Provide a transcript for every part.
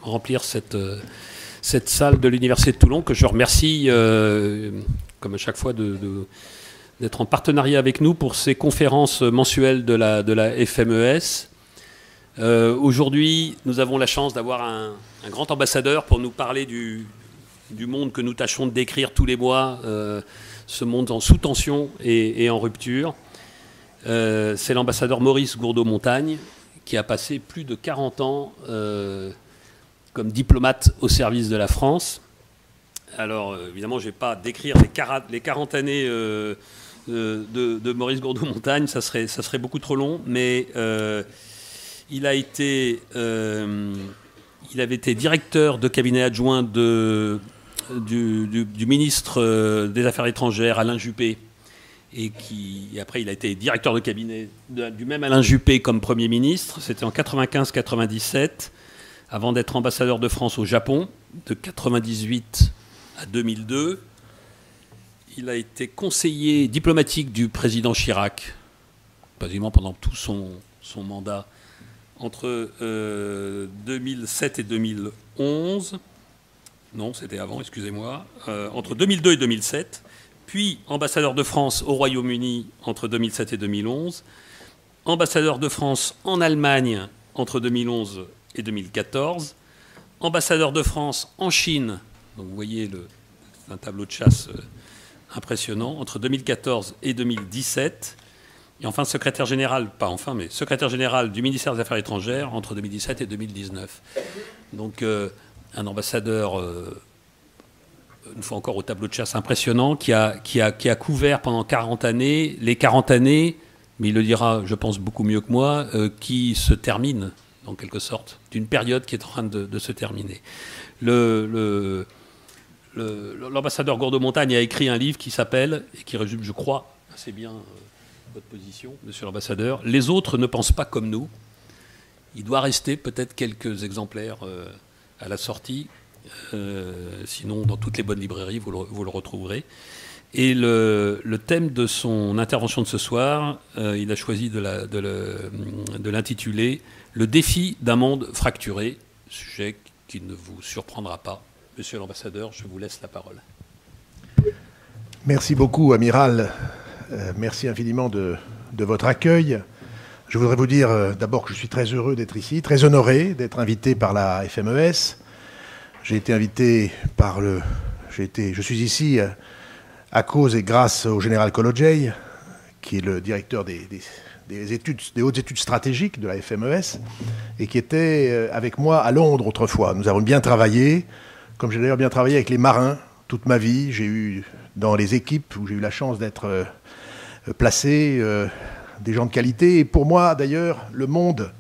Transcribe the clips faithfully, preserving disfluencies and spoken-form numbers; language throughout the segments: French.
remplir cette, euh, cette salle de l'Université de Toulon, que je remercie, euh, comme à chaque fois, de, de, d'être en partenariat avec nous pour ces conférences mensuelles de la, de la F M E S. Euh, aujourd'hui, nous avons la chance d'avoir un, un grand ambassadeur pour nous parler du, du monde que nous tâchons de décrire tous les mois, euh, ce monde en sous-tension et, et en rupture. Euh, c'est l'ambassadeur Maurice Gourdeau-Montagne, qui a passé plus de quarante ans euh, comme diplomate au service de la France. Alors, euh, évidemment, je ne vais pas décrire les, les quarante années euh, de, de, de Maurice Gourdeau-Montagne, ça serait, ça serait beaucoup trop long, mais euh, il a été, euh, il avait été directeur de cabinet adjoint de, du, du, du ministre des Affaires étrangères, Alain Juppé, et qui, et après, il a été directeur de cabinet de, du même Alain Juppé comme Premier ministre. C'était en quatre-vingt-quinze quatre-vingt-dix-sept, avant d'être ambassadeur de France au Japon, de quatre-vingt-dix-huit à deux mille deux. Il a été conseiller diplomatique du président Chirac, quasiment pendant tout son, son mandat, entre euh, deux mille sept et deux mille onze. Non, c'était avant, excusez-moi. Euh, entre deux mille deux et deux mille sept. Puis ambassadeur de France au Royaume-Uni entre deux mille sept et deux mille onze. Ambassadeur de France en Allemagne entre deux mille onze et deux mille quatorze. Ambassadeur de France en Chine. Donc vous voyez, le, c'est un tableau de chasse euh, impressionnant, entre deux mille quatorze et deux mille dix-sept. Et enfin, secrétaire général, pas enfin, mais secrétaire général du ministère des Affaires étrangères entre deux mille dix-sept et deux mille dix-neuf. Donc, euh, un ambassadeur, euh, une fois encore au tableau de chasse impressionnant, qui a, qui, a, qui a couvert pendant quarante années, les quarante années, mais il le dira, je pense, beaucoup mieux que moi, euh, qui se terminent, en quelque sorte, d'une période qui est en train de, de se terminer. Le... le L'ambassadeur Gourdeau-Montagne a écrit un livre qui s'appelle, et qui résume, je crois, assez bien euh, votre position, monsieur l'ambassadeur. Les autres ne pensent pas comme nous. Il doit rester peut-être quelques exemplaires euh, à la sortie. Euh, sinon, dans toutes les bonnes librairies, vous le, vous le retrouverez. Et le, le thème de son intervention de ce soir, euh, il a choisi de, la, de, le, de l'intituler « Le défi d'un monde fracturé », sujet qui ne vous surprendra pas. Monsieur l'ambassadeur, je vous laisse la parole. Merci beaucoup, amiral. Euh, merci infiniment de, de votre accueil. Je voudrais vous dire euh, d'abord que je suis très heureux d'être ici, très honoré d'être invité par la F M E S. J'ai été invité par le... J'ai été, je suis ici euh, à cause et grâce au général Kolodjej, qui est le directeur des, des, des, études, des hautes études stratégiques de la F M E S, et qui était euh, avec moi à Londres autrefois. Nous avons bien travaillé. Comme j'ai d'ailleurs bien travaillé avec les marins toute ma vie, j'ai eu dans les équipes où j'ai eu la chance d'être euh, placé euh, des gens de qualité. Et pour moi, d'ailleurs, le monde,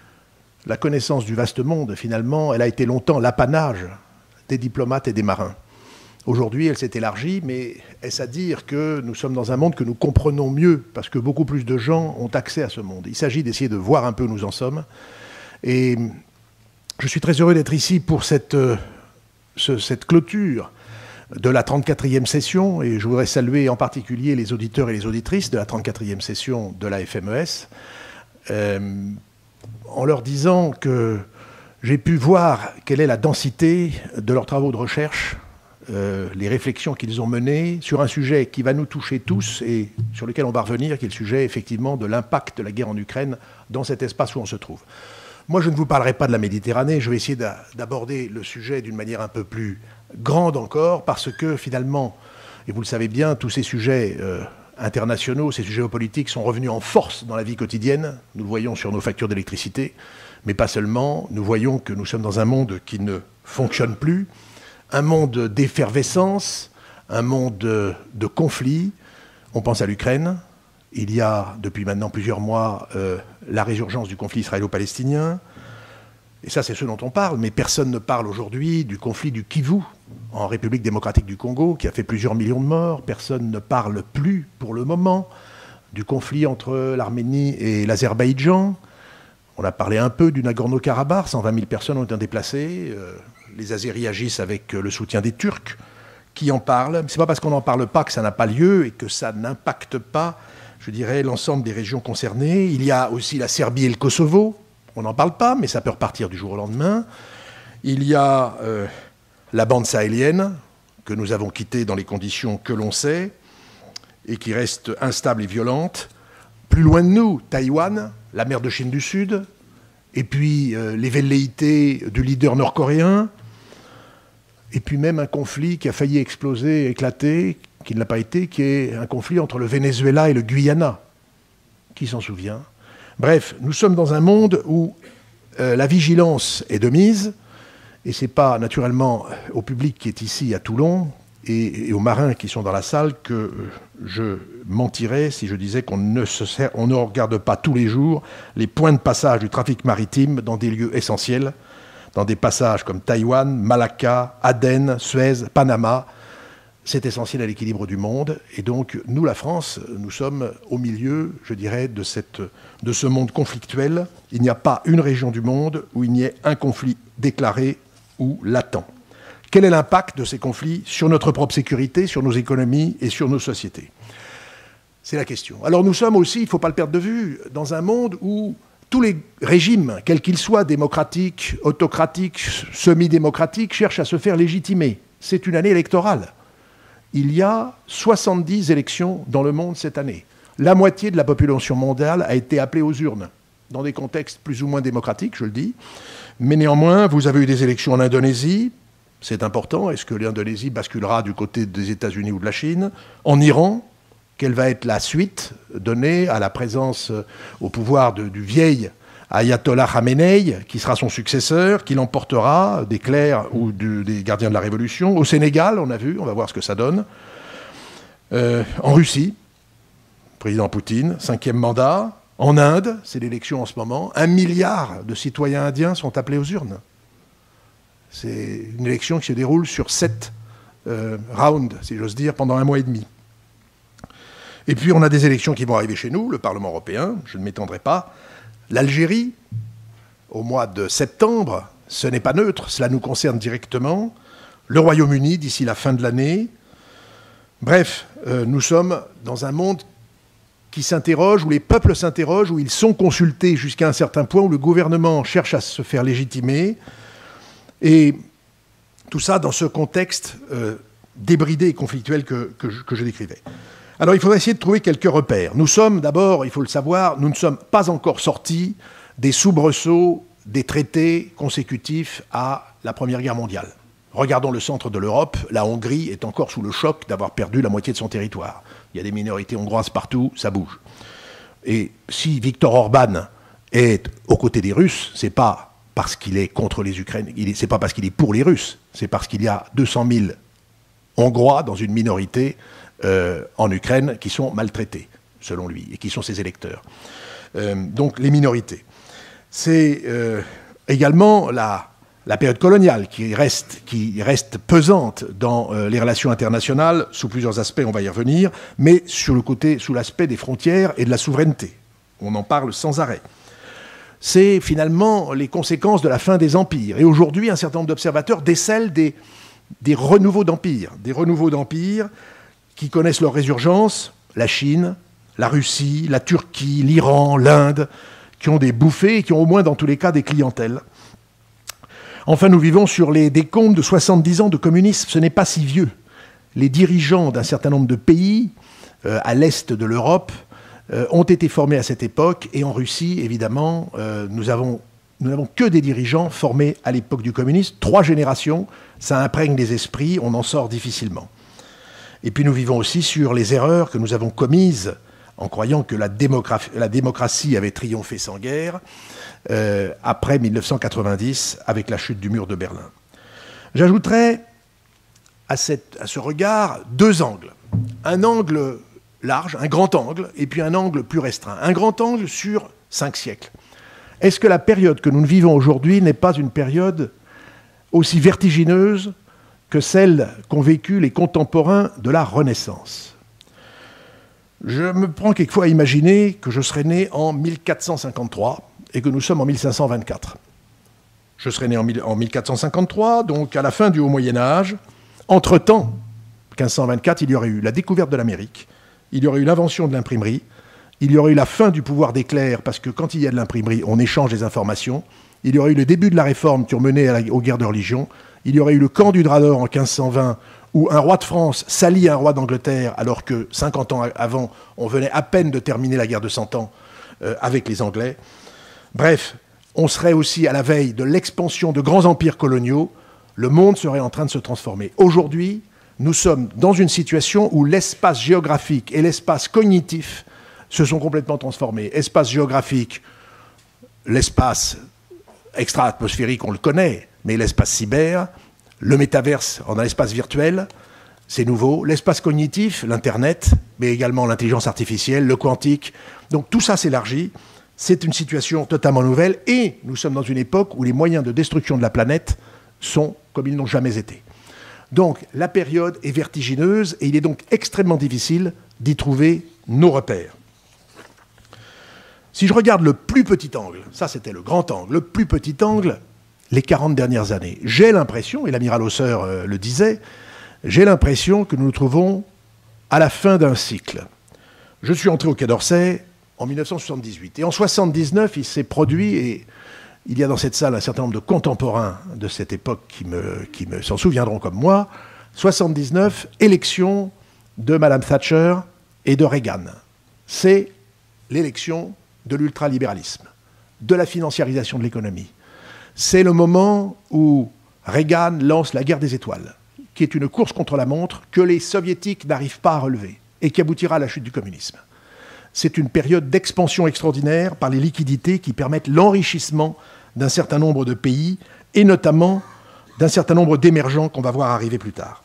la connaissance du vaste monde, finalement, elle a été longtemps l'apanage des diplomates et des marins. Aujourd'hui, elle s'est élargie, mais est-ce à dire que nous sommes dans un monde que nous comprenons mieux, parce que beaucoup plus de gens ont accès à ce monde. Il s'agit d'essayer de voir un peu où nous en sommes. Et je suis très heureux d'être ici pour cette... Euh, Ce, cette clôture de la trente-quatrième session, et je voudrais saluer en particulier les auditeurs et les auditrices de la trente-quatrième session de la F M E S, euh, en leur disant que j'ai pu voir quelle est la densité de leurs travaux de recherche, euh, les réflexions qu'ils ont menées sur un sujet qui va nous toucher tous et sur lequel on va revenir, qui est le sujet effectivement de l'impact de la guerre en Ukraine dans cet espace où on se trouve. Moi, je ne vous parlerai pas de la Méditerranée, je vais essayer d'aborder le sujet d'une manière un peu plus grande encore, parce que finalement, et vous le savez bien, tous ces sujets euh, internationaux, ces sujets géopolitiques sont revenus en force dans la vie quotidienne. Nous le voyons sur nos factures d'électricité, mais pas seulement. Nous voyons que nous sommes dans un monde qui ne fonctionne plus, un monde d'effervescence, un monde de conflit. On pense à l'Ukraine. Il y a, depuis maintenant plusieurs mois, euh, la résurgence du conflit israélo-palestinien. Et ça, c'est ce dont on parle. Mais personne ne parle aujourd'hui du conflit du Kivu, en République démocratique du Congo, qui a fait plusieurs millions de morts. Personne ne parle plus, pour le moment, du conflit entre l'Arménie et l'Azerbaïdjan. On a parlé un peu du Nagorno-Karabakh. cent vingt mille personnes ont été déplacées. Euh, les Azéris agissent avec le soutien des Turcs, qui en parlent. Ce n'est pas parce qu'on n'en parle pas que ça n'a pas lieu et que ça n'impacte pas, je dirais, l'ensemble des régions concernées. Il y a aussi la Serbie et le Kosovo. On n'en parle pas, mais ça peut repartir du jour au lendemain. Il y a euh, la bande sahélienne, que nous avons quittée dans les conditions que l'on sait, et qui reste instable et violente. Plus loin de nous, Taïwan, la mer de Chine du Sud, et puis euh, les velléités du leader nord-coréen, et puis même un conflit qui a failli exploser, éclater, qui ne l'a pas été, qui est un conflit entre le Venezuela et le Guyana. Qui s'en souvient? Bref, nous sommes dans un monde où euh, la vigilance est de mise, et ce n'est pas naturellement au public qui est ici à Toulon et, et aux marins qui sont dans la salle que je mentirais si je disais qu'on ne, se sert, on ne regarde pas tous les jours les points de passage du trafic maritime dans des lieux essentiels, dans des passages comme Taïwan, Malacca, Aden, Suez, Panama. C'est essentiel à l'équilibre du monde. Et donc, nous, la France, nous sommes au milieu, je dirais, de, cette, de ce monde conflictuel. Il n'y a pas une région du monde où il n'y ait un conflit déclaré ou latent. Quel est l'impact de ces conflits sur notre propre sécurité, sur nos économies et sur nos sociétés? C'est la question. Alors nous sommes aussi, il ne faut pas le perdre de vue, dans un monde où tous les régimes, quels qu'ils soient, démocratiques, autocratiques, semi-démocratiques, cherchent à se faire légitimer. C'est une année électorale. Il y a soixante-dix élections dans le monde cette année. La moitié de la population mondiale a été appelée aux urnes, dans des contextes plus ou moins démocratiques, je le dis. Mais néanmoins, vous avez eu des élections en Indonésie, c'est important. Est-ce que l'Indonésie basculera du côté des États-Unis ou de la Chine? En Iran, quelle va être la suite donnée à la présence au pouvoir de, du vieil Ayatollah Khamenei, qui sera son successeur, qui l'emportera, des clercs ou de, des gardiens de la Révolution? Au Sénégal, on a vu, on va voir ce que ça donne. Euh, en Russie, président Poutine, cinquième mandat. En Inde, c'est l'élection en ce moment, un milliard de citoyens indiens sont appelés aux urnes. C'est une élection qui se déroule sur sept euh, rounds, si j'ose dire, pendant un mois et demi. Et puis on a des élections qui vont arriver chez nous, le Parlement européen, je ne m'étendrai pas. L'Algérie, au mois de septembre, ce n'est pas neutre, cela nous concerne directement. Le Royaume-Uni, d'ici la fin de l'année. Bref, euh, nous sommes dans un monde qui s'interroge, où les peuples s'interrogent, où ils sont consultés jusqu'à un certain point, où le gouvernement cherche à se faire légitimer. Et tout ça dans ce contexte euh, débridé et conflictuel que, que, je, que je décrivais. Alors il faudrait essayer de trouver quelques repères. Nous sommes d'abord, il faut le savoir, nous ne sommes pas encore sortis des soubresauts des traités consécutifs à la Première Guerre mondiale. Regardons le centre de l'Europe, la Hongrie est encore sous le choc d'avoir perdu la moitié de son territoire. Il y a des minorités hongroises partout, ça bouge. Et si Viktor Orban est aux côtés des Russes, c'est pas parce qu'il est contre les Ukrainiens, c'est pas parce qu'il est pour les Russes, c'est parce qu'il y a deux cent mille Hongrois dans une minorité euh, en Ukraine qui sont maltraités, selon lui, et qui sont ses électeurs. Euh, donc les minorités. C'est euh, également la, la période coloniale qui reste, qui reste pesante dans euh, les relations internationales, sous plusieurs aspects, on va y revenir, mais sur le côté, sous l'aspect des frontières et de la souveraineté. On en parle sans arrêt. C'est finalement les conséquences de la fin des empires. Et aujourd'hui, un certain nombre d'observateurs décèlent des, des renouveaux d'empires, des renouveaux d'empires qui connaissent leur résurgence, la Chine, la Russie, la Turquie, l'Iran, l'Inde, qui ont des bouffées et qui ont au moins dans tous les cas des clientèles. Enfin, nous vivons sur les décombres de soixante-dix ans de communisme. Ce n'est pas si vieux. Les dirigeants d'un certain nombre de pays, euh, à l'est de l'Europe, euh, ont été formés à cette époque. Et en Russie, évidemment, euh, nous avons, nous n'avons que des dirigeants formés à l'époque du communisme. Trois générations, ça imprègne les esprits, on en sort difficilement. Et puis nous vivons aussi sur les erreurs que nous avons commises en croyant que la, démocratie, la démocratie avait triomphé sans guerre, euh, après mille neuf cent quatre-vingt-dix, avec la chute du mur de Berlin. J'ajouterais à, cette, à ce regard deux angles. Un angle large, un grand angle, et puis un angle plus restreint. Un grand angle sur cinq siècles. Est-ce que la période que nous vivons aujourd'hui n'est pas une période aussi vertigineuse que celle qu'ont vécu les contemporains de la Renaissance ? Je me prends quelquefois à imaginer que je serais né en mille quatre cent cinquante-trois et que nous sommes en mille cinq cent vingt-quatre. Je serais né en mille quatre cent cinquante-trois, donc à la fin du Haut Moyen-Âge. Entre-temps, quinze cent vingt-quatre, il y aurait eu la découverte de l'Amérique, il y aurait eu l'invention de l'imprimerie, il y aurait eu la fin du pouvoir des clercs, parce que quand il y a de l'imprimerie, on échange des informations, il y aurait eu le début de la réforme qui ont mené à la, aux guerres de religion, il y aurait eu le camp du drap d'or en quinze cent vingt, où un roi de France s'allie à un roi d'Angleterre, alors que cinquante ans avant, on venait à peine de terminer la guerre de Cent Ans euh, avec les Anglais. Bref, on serait aussi à la veille de l'expansion de grands empires coloniaux. Le monde serait en train de se transformer. Aujourd'hui, nous sommes dans une situation où l'espace géographique et l'espace cognitif se sont complètement transformés. Espace géographique, l'espace extra-atmosphérique, on le connaît, mais l'espace cyber, le métaverse en un espace virtuel, c'est nouveau. L'espace cognitif, l'Internet, mais également l'intelligence artificielle, le quantique. Donc tout ça s'élargit. C'est une situation totalement nouvelle et nous sommes dans une époque où les moyens de destruction de la planète sont comme ils n'ont jamais été. Donc la période est vertigineuse et il est donc extrêmement difficile d'y trouver nos repères. Si je regarde le plus petit angle, ça c'était le grand angle, le plus petit angle, les quarante dernières années, j'ai l'impression, et l'amiral Hausseur euh, le disait, j'ai l'impression que nous nous trouvons à la fin d'un cycle. Je suis entré au Quai d'Orsay en mille neuf cent soixante-dix-huit. Et en mille neuf cent soixante-dix-neuf, il s'est produit, et il y a dans cette salle un certain nombre de contemporains de cette époque qui me, qui me s'en souviendront comme moi, soixante-dix-neuf, élection de Madame Thatcher et de Reagan. C'est l'élection de l'ultralibéralisme, de la financiarisation de l'économie. C'est le moment où Reagan lance la guerre des étoiles, qui est une course contre la montre que les soviétiques n'arrivent pas à relever et qui aboutira à la chute du communisme. C'est une période d'expansion extraordinaire par les liquidités qui permettent l'enrichissement d'un certain nombre de pays et notamment d'un certain nombre d'émergents qu'on va voir arriver plus tard.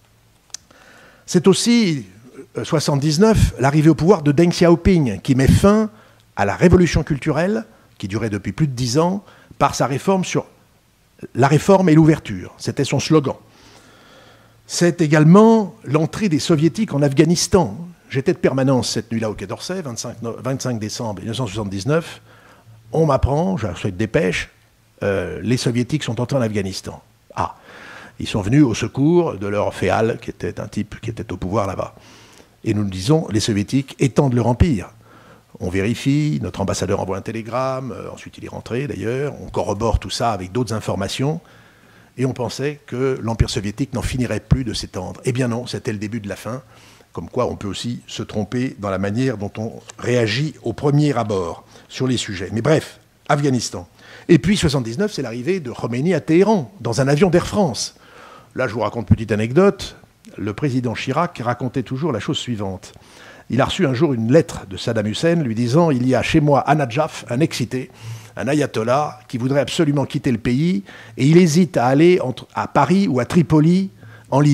C'est aussi, euh, soixante-dix-neuf, l'arrivée au pouvoir de Deng Xiaoping qui met fin à la révolution culturelle qui durait depuis plus de dix ans par sa réforme sur la réforme et l'ouverture. C'était son slogan. C'est également l'entrée des soviétiques en Afghanistan. J'étais de permanence cette nuit-là au Quai d'Orsay, vingt-cinq décembre mille neuf cent soixante-dix-neuf. On m'apprend, j'ai reçu de dépêche, euh, les soviétiques sont entrés en Afghanistan. Ah, ils sont venus au secours de leur féal, qui était un type qui était au pouvoir là-bas. Et nous nous disons, les soviétiques étendent leur empire. On vérifie, notre ambassadeur envoie un télégramme, euh, ensuite il est rentré d'ailleurs, on corrobore tout ça avec d'autres informations, et on pensait que l'empire soviétique n'en finirait plus de s'étendre. Eh bien non, c'était le début de la fin. Comme quoi, on peut aussi se tromper dans la manière dont on réagit au premier abord sur les sujets. Mais bref, Afghanistan. Et puis, soixante-dix-neuf, c'est l'arrivée de Khomeini à Téhéran, dans un avion d'Air France. Là, je vous raconte une petite anecdote. Le président Chirac racontait toujours la chose suivante. Il a reçu un jour une lettre de Saddam Hussein lui disant « Il y a chez moi un Najaf, un excité, un ayatollah, qui voudrait absolument quitter le pays, et il hésite à aller entre, à Paris ou à Tripoli, en Libye. »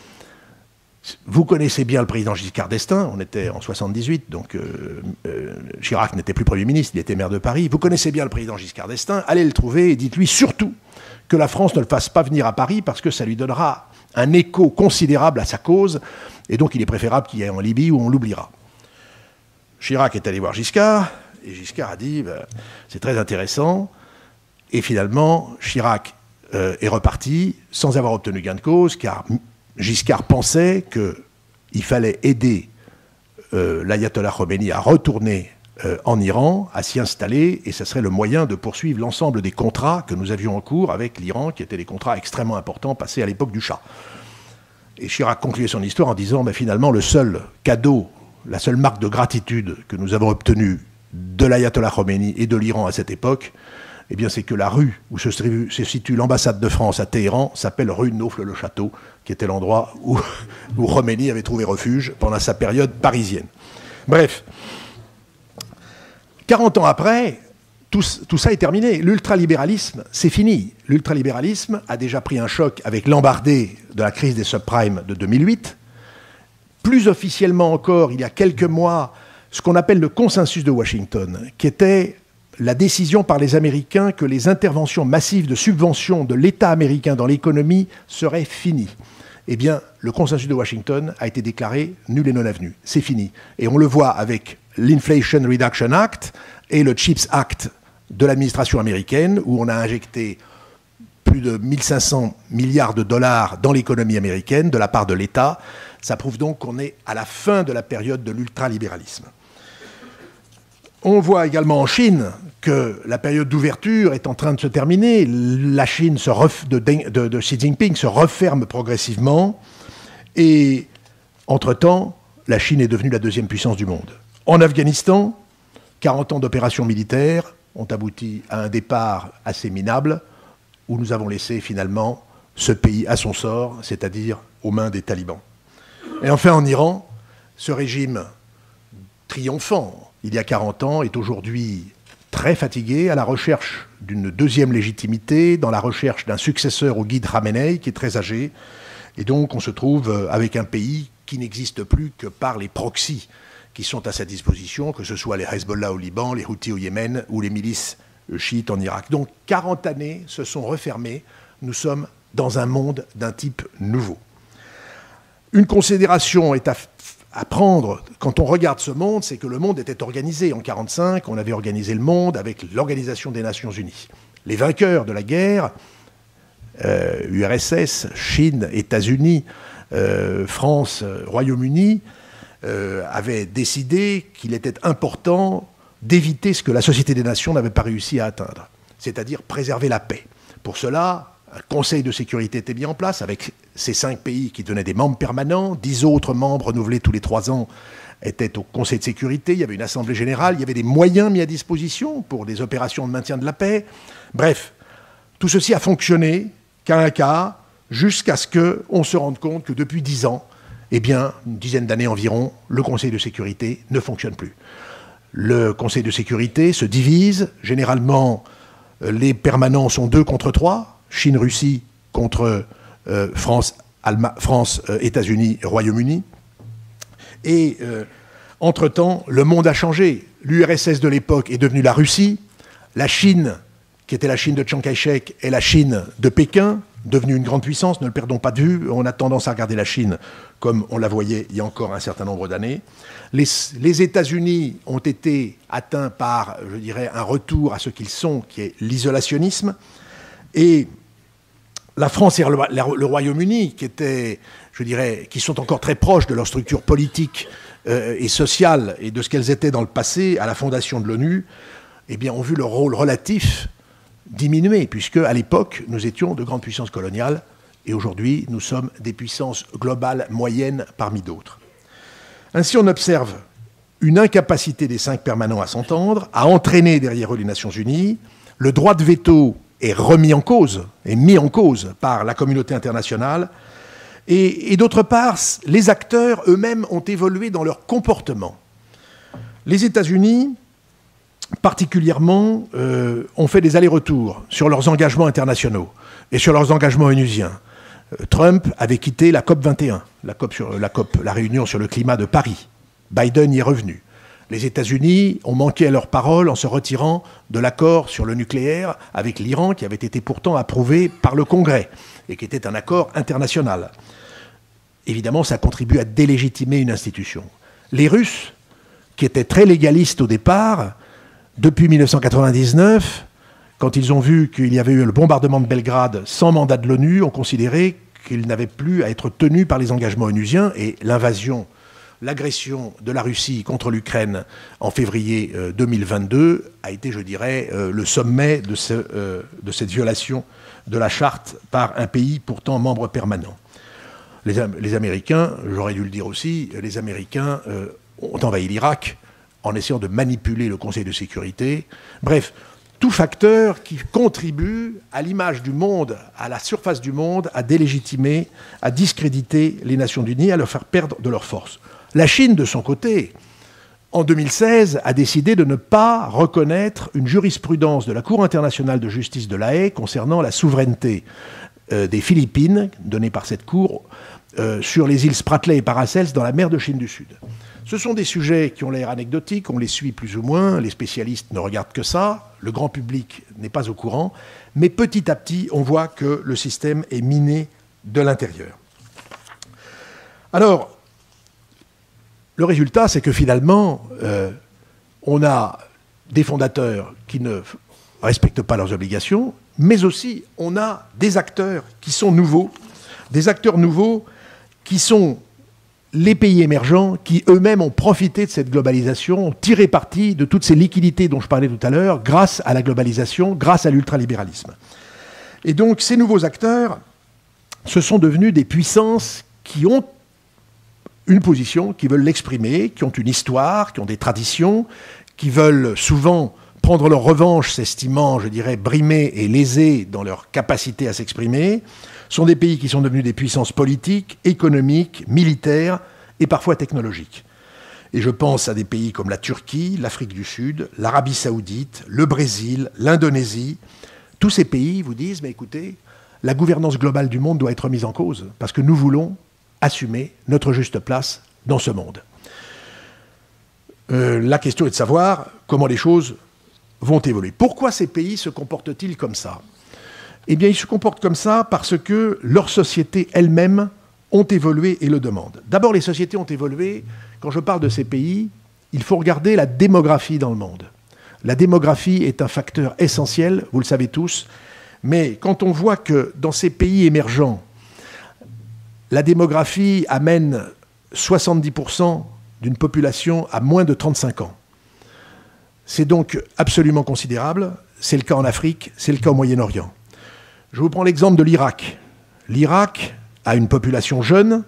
Vous connaissez bien le président Giscard d'Estaing, on était en soixante-dix-huit, donc euh, euh, Chirac n'était plus Premier ministre, il était maire de Paris. Vous connaissez bien le président Giscard d'Estaing, allez le trouver et dites-lui surtout que la France ne le fasse pas venir à Paris parce que ça lui donnera un écho considérable à sa cause, et donc il est préférable qu'il y ait en Libye où on l'oubliera. Chirac est allé voir Giscard, et Giscard a dit ben, c'est très intéressant, et finalement Chirac euh, est reparti sans avoir obtenu gain de cause, car Giscard pensait qu'il fallait aider euh, l'ayatollah Khomeini à retourner euh, en Iran, à s'y installer, et ce serait le moyen de poursuivre l'ensemble des contrats que nous avions en cours avec l'Iran, qui étaient des contrats extrêmement importants passés à l'époque du Shah. Et Chirac concluait son histoire en disant ben, finalement, le seul cadeau, la seule marque de gratitude que nous avons obtenue de l'ayatollah Khomeini et de l'Iran à cette époque, eh bien, c'est que la rue où se situe l'ambassade de France à Téhéran s'appelle rue Naufle-le-Château, qui était l'endroit où, où Khomeini avait trouvé refuge pendant sa période parisienne. Bref, quarante ans après, tout, tout ça est terminé. L'ultralibéralisme, c'est fini. L'ultralibéralisme a déjà pris un choc avec l'embardée de la crise des subprimes de deux mille huit. Plus officiellement encore, il y a quelques mois, ce qu'on appelle le consensus de Washington, qui était la décision par les Américains que les interventions massives de subvention de l'État américain dans l'économie seraient finies. Eh bien, le consensus de Washington a été déclaré nul et non avenu. C'est fini. Et on le voit avec l'Inflation Reduction Act et le CHIPS Act de l'administration américaine, où on a injecté plus de mille cinq cents milliards de dollars dans l'économie américaine de la part de l'État. Ça prouve donc qu'on est à la fin de la période de l'ultralibéralisme. On voit également en Chine que la période d'ouverture est en train de se terminer. La Chine se ref... de, de, de Xi Jinping se referme progressivement. Et entre-temps, la Chine est devenue la deuxième puissance du monde. En Afghanistan, quarante ans d'opérations militaires ont abouti à un départ assez minable, où nous avons laissé finalement ce pays à son sort, c'est-à-dire aux mains des talibans. Et enfin en Iran, ce régime triomphant, il y a quarante ans, est aujourd'hui très fatigué, à la recherche d'une deuxième légitimité, dans la recherche d'un successeur au guide Khamenei, qui est très âgé. Et donc on se trouve avec un pays qui n'existe plus que par les proxys qui sont à sa disposition, que ce soit les Hezbollah au Liban, les Houthis au Yémen ou les milices chiites en Irak. Donc quarante années se sont refermées. Nous sommes dans un monde d'un type nouveau. Une considération est à, à prendre quand on regarde ce monde, c'est que le monde était organisé. En mille neuf cent quarante-cinq, on avait organisé le monde avec l'Organisation des Nations Unies. Les vainqueurs de la guerre, euh, U R S S, Chine, États-Unis, euh, France, euh, Royaume-Uni, euh, avaient décidé qu'il était important d'éviter ce que la Société des Nations n'avait pas réussi à atteindre, c'est-à-dire préserver la paix. Pour cela, un Conseil de sécurité était mis en place avec ces cinq pays qui devenaient des membres permanents, dix autres membres renouvelés tous les trois ans étaient au Conseil de sécurité, il y avait une assemblée générale, il y avait des moyens mis à disposition pour des opérations de maintien de la paix. Bref, tout ceci a fonctionné qu'à un cas, jusqu'à ce qu'on se rende compte que depuis dix ans, eh bien, une dizaine d'années environ, le Conseil de sécurité ne fonctionne plus. Le Conseil de sécurité se divise, généralement les permanents sont deux contre trois, Chine-Russie contre euh, France, Allema- France euh, États-Unis, Royaume-Uni. Et euh, entre-temps, le monde a changé. L'U R S S de l'époque est devenue la Russie. La Chine, qui était la Chine de Chiang Kai-shek, est la Chine de Pékin, devenue une grande puissance, ne le perdons pas de vue. On a tendance à regarder la Chine comme on la voyait il y a encore un certain nombre d'années. Les, les États-Unis ont été atteints par, je dirais, un retour à ce qu'ils sont, qui est l'isolationnisme. Et la France et le Royaume-Uni, qui étaient, je dirais, qui sont encore très proches de leur structure politique euh, et sociale et de ce qu'elles étaient dans le passé à la fondation de l'ONU, eh bien, ont vu leur rôle relatif diminuer, puisque à l'époque, nous étions de grandes puissances coloniales, et aujourd'hui, nous sommes des puissances globales moyennes parmi d'autres. Ainsi, on observe une incapacité des cinq permanents à s'entendre, à entraîner derrière eux les Nations Unies. Le droit de veto est remis en cause, est mis en cause par la communauté internationale. Et, et d'autre part, les acteurs eux-mêmes ont évolué dans leur comportement. Les États-Unis, particulièrement, euh, ont fait des allers-retours sur leurs engagements internationaux et sur leurs engagements onusiens. Euh, Trump avait quitté la COP vingt et un, la COP sur, la COP, la réunion sur le climat de Paris. Biden y est revenu. Les États-Unis ont manqué à leur parole en se retirant de l'accord sur le nucléaire avec l'Iran, qui avait été pourtant approuvé par le Congrès et qui était un accord international. Évidemment, ça contribue à délégitimer une institution. Les Russes, qui étaient très légalistes au départ, depuis mille neuf cent quatre-vingt-dix-neuf, quand ils ont vu qu'il y avait eu le bombardement de Belgrade sans mandat de l'ONU, ont considéré qu'ils n'avaient plus à être tenus par les engagements onusiens, et l'invasion, l'agression de la Russie contre l'Ukraine en février euh, deux mille vingt-deux a été, je dirais, euh, le sommet de, ce, euh, de cette violation de la charte par un pays pourtant membre permanent. Les, les Américains, j'aurais dû le dire aussi, les Américains euh, ont envahi l'Irak en essayant de manipuler le Conseil de sécurité. Bref, tout facteur qui contribue à l'image du monde, à la surface du monde, à délégitimer, à discréditer les Nations Unies, à leur faire perdre de leur force. La Chine, de son côté, en deux mille seize, a décidé de ne pas reconnaître une jurisprudence de la Cour internationale de justice de La Haye concernant la souveraineté euh, des Philippines, donnée par cette Cour, euh, sur les îles Spratly et Paracels dans la mer de Chine du Sud. Ce sont des sujets qui ont l'air anecdotiques, on les suit plus ou moins, les spécialistes ne regardent que ça, le grand public n'est pas au courant, mais petit à petit, on voit que le système est miné de l'intérieur. Alors, le résultat, c'est que finalement, euh, on a des fondateurs qui ne respectent pas leurs obligations, mais aussi on a des acteurs qui sont nouveaux, des acteurs nouveaux qui sont les pays émergents qui eux-mêmes ont profité de cette globalisation, ont tiré parti de toutes ces liquidités dont je parlais tout à l'heure, grâce à la globalisation, grâce à l'ultralibéralisme. Et donc ces nouveaux acteurs, ce sont devenus des puissances qui ont une position, qui veulent l'exprimer, qui ont une histoire, qui ont des traditions, qui veulent souvent prendre leur revanche, s'estimant, je dirais, brimés et lésés dans leur capacité à s'exprimer. Ce sont des pays qui sont devenus des puissances politiques, économiques, militaires et parfois technologiques. Et je pense à des pays comme la Turquie, l'Afrique du Sud, l'Arabie Saoudite, le Brésil, l'Indonésie. Tous ces pays vous disent, mais écoutez, la gouvernance globale du monde doit être mise en cause parce que nous voulons assumer notre juste place dans ce monde. Euh, la question est de savoir comment les choses vont évoluer. Pourquoi ces pays se comportent-ils comme ça ? Eh bien, ils se comportent comme ça parce que leurs sociétés elles-mêmes ont évolué et le demandent. D'abord, les sociétés ont évolué. Quand je parle de ces pays, il faut regarder la démographie dans le monde. La démographie est un facteur essentiel, vous le savez tous, mais quand on voit que dans ces pays émergents, la démographie amène soixante-dix pour cent d'une population à moins de trente-cinq ans, c'est donc absolument considérable. C'est le cas en Afrique, c'est le cas au Moyen-Orient. Je vous prends l'exemple de l'Irak. L'Irak a une population jeune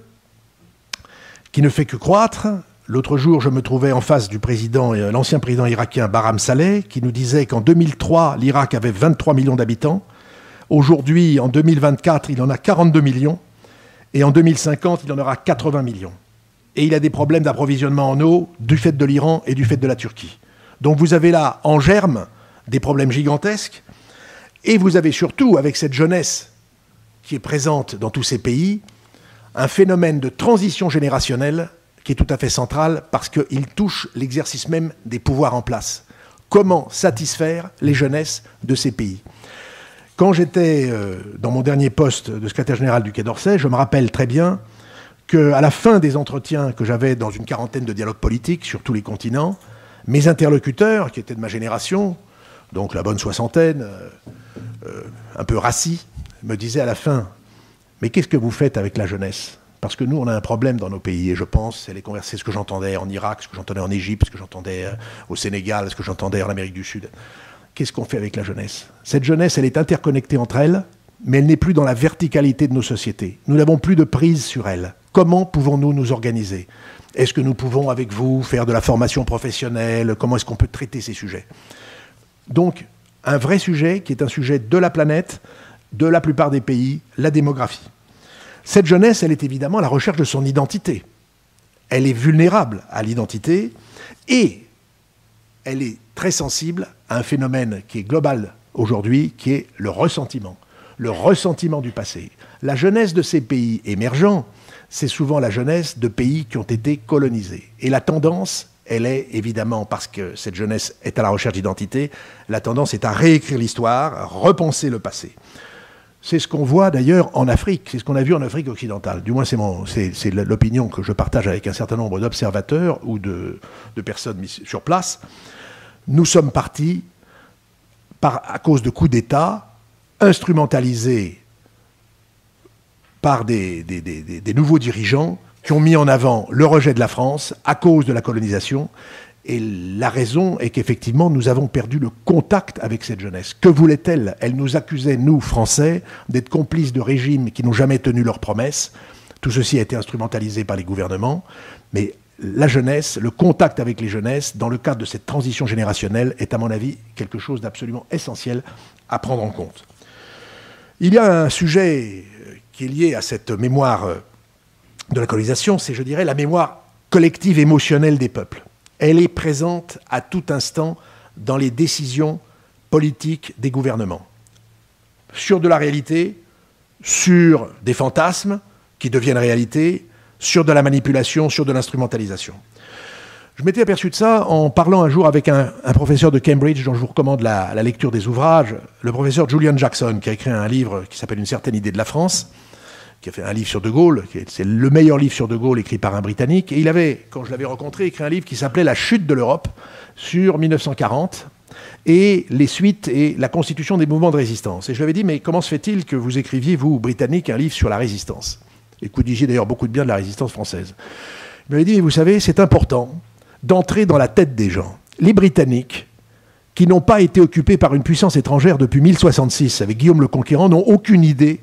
qui ne fait que croître. L'autre jour, je me trouvais en face du président, l'ancien président irakien Barham Saleh, qui nous disait qu'en deux mille trois, l'Irak avait vingt-trois millions d'habitants. Aujourd'hui, en deux mille vingt-quatre, il en a quarante-deux millions. Et en deux mille cinquante, il en aura quatre-vingts millions. Et il a des problèmes d'approvisionnement en eau du fait de l'Iran et du fait de la Turquie. Donc vous avez là, en germe, des problèmes gigantesques. Et vous avez surtout, avec cette jeunesse qui est présente dans tous ces pays, un phénomène de transition générationnelle qui est tout à fait central parce qu'il touche l'exercice même des pouvoirs en place. Comment satisfaire les jeunesses de ces pays ? Quand j'étais euh, dans mon dernier poste de secrétaire général du Quai d'Orsay, je me rappelle très bien qu'à la fin des entretiens que j'avais dans une quarantaine de dialogues politiques sur tous les continents, mes interlocuteurs, qui étaient de ma génération, donc la bonne soixantaine, euh, euh, un peu rassis, me disaient à la fin, mais qu'est-ce que vous faites avec la jeunesse ? Parce que nous, on a un problème dans nos pays, et je pense, c'est les converser, ce que j'entendais en Irak, ce que j'entendais en Égypte, ce que j'entendais au Sénégal, ce que j'entendais en Amérique du Sud. Qu'est-ce qu'on fait avec la jeunesse ? Cette jeunesse, elle est interconnectée entre elles, mais elle n'est plus dans la verticalité de nos sociétés. Nous n'avons plus de prise sur elle. Comment pouvons-nous nous organiser ? Est-ce que nous pouvons, avec vous, faire de la formation professionnelle ? Comment est-ce qu'on peut traiter ces sujets ? Donc, un vrai sujet qui est un sujet de la planète, de la plupart des pays, la démographie. Cette jeunesse, elle est évidemment à la recherche de son identité. Elle est vulnérable à l'identité et elle est très sensible à un phénomène qui est global aujourd'hui, qui est le ressentiment. Le ressentiment du passé. La jeunesse de ces pays émergents, c'est souvent la jeunesse de pays qui ont été colonisés. Et la tendance, elle est évidemment, parce que cette jeunesse est à la recherche d'identité, la tendance est à réécrire l'histoire, à repenser le passé. C'est ce qu'on voit d'ailleurs en Afrique, c'est ce qu'on a vu en Afrique occidentale. Du moins, c'est, mon, c'est, c'est l'opinion que je partage avec un certain nombre d'observateurs ou de, de personnes mises sur place. Nous sommes partis, par, à cause de coups d'État, instrumentalisés par des, des, des, des nouveaux dirigeants qui ont mis en avant le rejet de la France à cause de la colonisation. Et la raison est qu'effectivement, nous avons perdu le contact avec cette jeunesse. Que voulait-elle ? Elle nous accusait, nous, Français, d'être complices de régimes qui n'ont jamais tenu leurs promesses. Tout ceci a été instrumentalisé par les gouvernements. Mais la jeunesse, le contact avec les jeunesses, dans le cadre de cette transition générationnelle, est à mon avis quelque chose d'absolument essentiel à prendre en compte. Il y a un sujet qui est lié à cette mémoire de la colonisation, c'est, je dirais, la mémoire collective émotionnelle des peuples. Elle est présente à tout instant dans les décisions politiques des gouvernements. Sur de la réalité, sur des fantasmes qui deviennent réalité, sur de la manipulation, sur de l'instrumentalisation. Je m'étais aperçu de ça en parlant un jour avec un, un professeur de Cambridge dont je vous recommande la, la lecture des ouvrages, le professeur Julian Jackson, qui a écrit un livre qui s'appelle « Une certaine idée de la France », qui a fait un livre sur De Gaulle, qui est, c'est le meilleur livre sur De Gaulle écrit par un Britannique. Et il avait, quand je l'avais rencontré, écrit un livre qui s'appelait « La chute de l'Europe » sur mille neuf cent quarante et les suites et la constitution des mouvements de résistance. Et je lui avais dit, mais comment se fait-il que vous écriviez, vous, Britannique, un livre sur la résistance ? et que vous disiez d'ailleurs beaucoup de bien de la résistance française. Il m'avait dit, mais vous savez, c'est important d'entrer dans la tête des gens. Les Britanniques, qui n'ont pas été occupés par une puissance étrangère depuis mille soixante-six, avec Guillaume le Conquérant, n'ont aucune idée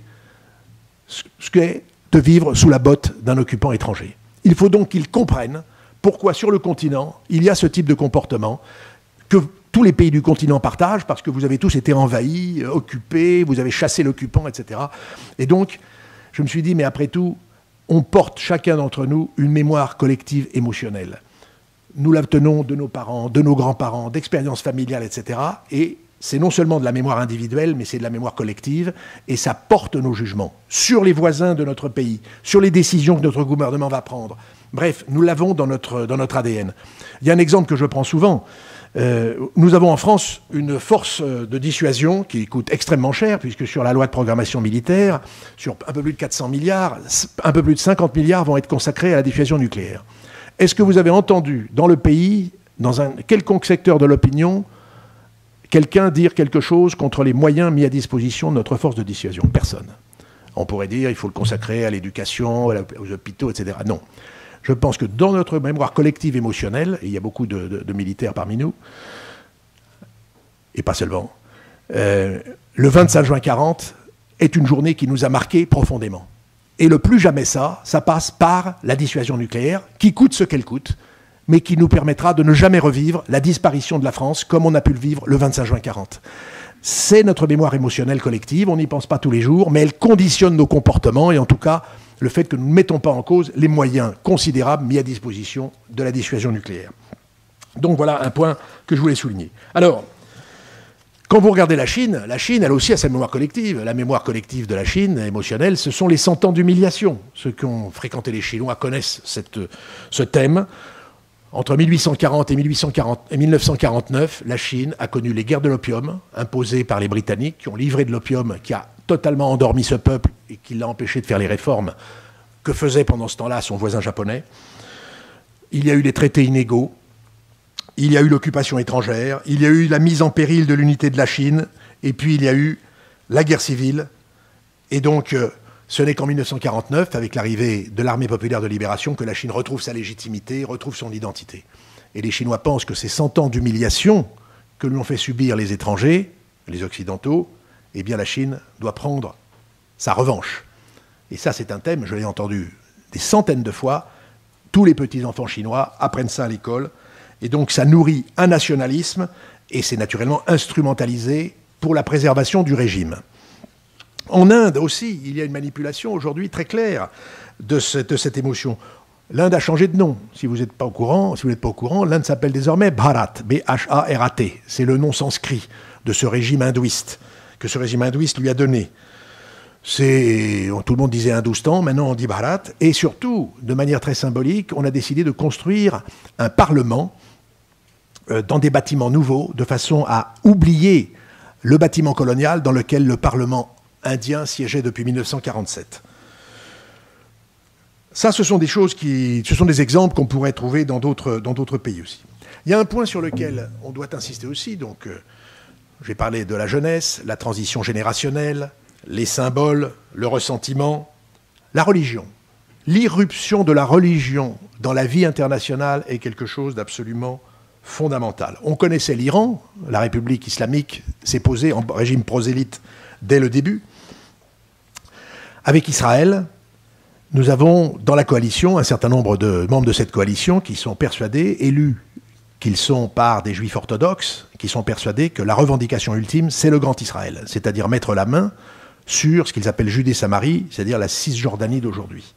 ce qu'est de vivre sous la botte d'un occupant étranger. Il faut donc qu'ils comprennent pourquoi sur le continent, il y a ce type de comportement que tous les pays du continent partagent, parce que vous avez tous été envahis, occupés, vous avez chassé l'occupant, et cetera. Et donc, je me suis dit, mais après tout, on porte chacun d'entre nous une mémoire collective émotionnelle. Nous la tenons de nos parents, de nos grands-parents, d'expériences familiales, et cetera. Et c'est non seulement de la mémoire individuelle, mais c'est de la mémoire collective, et ça porte nos jugements sur les voisins de notre pays, sur les décisions que notre gouvernement va prendre. Bref, nous l'avons dans notre, dans notre A D N. Il y a un exemple que je prends souvent. Euh, nous avons en France une force de dissuasion qui coûte extrêmement cher, puisque sur la loi de programmation militaire, sur un peu plus de quatre cents milliards, un peu plus de cinquante milliards vont être consacrés à la dissuasion nucléaire. Est-ce que vous avez entendu dans le pays, dans un quelconque secteur de l'opinion, quelqu'un dire quelque chose contre les moyens mis à disposition de notre force de dissuasion? Personne. On pourrait dire qu'il faut le consacrer à l'éducation, aux hôpitaux, et cetera. Non. Je pense que dans notre mémoire collective émotionnelle, et il y a beaucoup de, de, de militaires parmi nous, et pas seulement, euh, le vingt-cinq juin quarante est une journée qui nous a marqués profondément. Et le plus jamais ça, ça passe par la dissuasion nucléaire, qui coûte ce qu'elle coûte, mais qui nous permettra de ne jamais revivre la disparition de la France comme on a pu le vivre le vingt-cinq juin quarante. C'est notre mémoire émotionnelle collective, on n'y pense pas tous les jours, mais elle conditionne nos comportements, et en tout cas, le fait que nous ne mettons pas en cause les moyens considérables mis à disposition de la dissuasion nucléaire. Donc voilà un point que je voulais souligner. Alors, quand vous regardez la Chine, la Chine, elle aussi a sa mémoire collective. La mémoire collective de la Chine, émotionnelle, ce sont les cent ans d'humiliation. Ceux qui ont fréquenté les Chinois connaissent cette, ce thème. Entre mille huit cent quarante et mille huit cent quarante et mille neuf cent quarante-neuf, la Chine a connu les guerres de l'opium imposées par les Britanniques, qui ont livré de l'opium, qui a totalement endormi ce peuple et qui l'a empêché de faire les réformes que faisait pendant ce temps-là son voisin japonais. Il y a eu des traités inégaux, il y a eu l'occupation étrangère, il y a eu la mise en péril de l'unité de la Chine, et puis il y a eu la guerre civile. Et donc, euh, ce n'est qu'en mille neuf cent quarante-neuf, avec l'arrivée de l'armée populaire de libération, que la Chine retrouve sa légitimité, retrouve son identité. Et les Chinois pensent que ces cent ans d'humiliation que lui ont fait subir les étrangers, les Occidentaux, eh bien la Chine doit prendre sa revanche. Et ça, c'est un thème, je l'ai entendu des centaines de fois. Tous les petits-enfants chinois apprennent ça à l'école. Et donc, ça nourrit un nationalisme, et c'est naturellement instrumentalisé pour la préservation du régime. En Inde aussi, il y a une manipulation aujourd'hui très claire de cette, de cette émotion. L'Inde a changé de nom. Si vous n'êtes pas au courant, si vous n'êtes pas au courant, l'Inde s'appelle désormais Bharat, B H A R A T. C'est le nom sanskrit de ce régime hindouiste, que ce régime hindouiste lui a donné. C'est, tout le monde disait Hindoustan, maintenant on dit Bharat. Et surtout, de manière très symbolique, on a décidé de construire un parlement euh, dans des bâtiments nouveaux, de façon à oublier le bâtiment colonial dans lequel le parlement indien siégeait depuis mille neuf cent quarante-sept. Ça, ce sont des choses qui, ce sont des exemples qu'on pourrait trouver dans d'autres, dans d'autres pays aussi. Il y a un point sur lequel on doit insister aussi, donc euh, j'ai parlé de la jeunesse, la transition générationnelle, les symboles, le ressentiment, la religion. L'irruption de la religion dans la vie internationale est quelque chose d'absolument fondamental. On connaissait l'Iran, la République islamique s'est posée en régime prosélyte dès le début. Avec Israël, nous avons dans la coalition un certain nombre de membres de cette coalition qui sont persuadés, élus qu'ils sont par des juifs orthodoxes, qui sont persuadés que la revendication ultime, c'est le Grand Israël, c'est-à-dire mettre la main sur ce qu'ils appellent Judée-Samarie, c'est-à-dire la Cisjordanie d'aujourd'hui.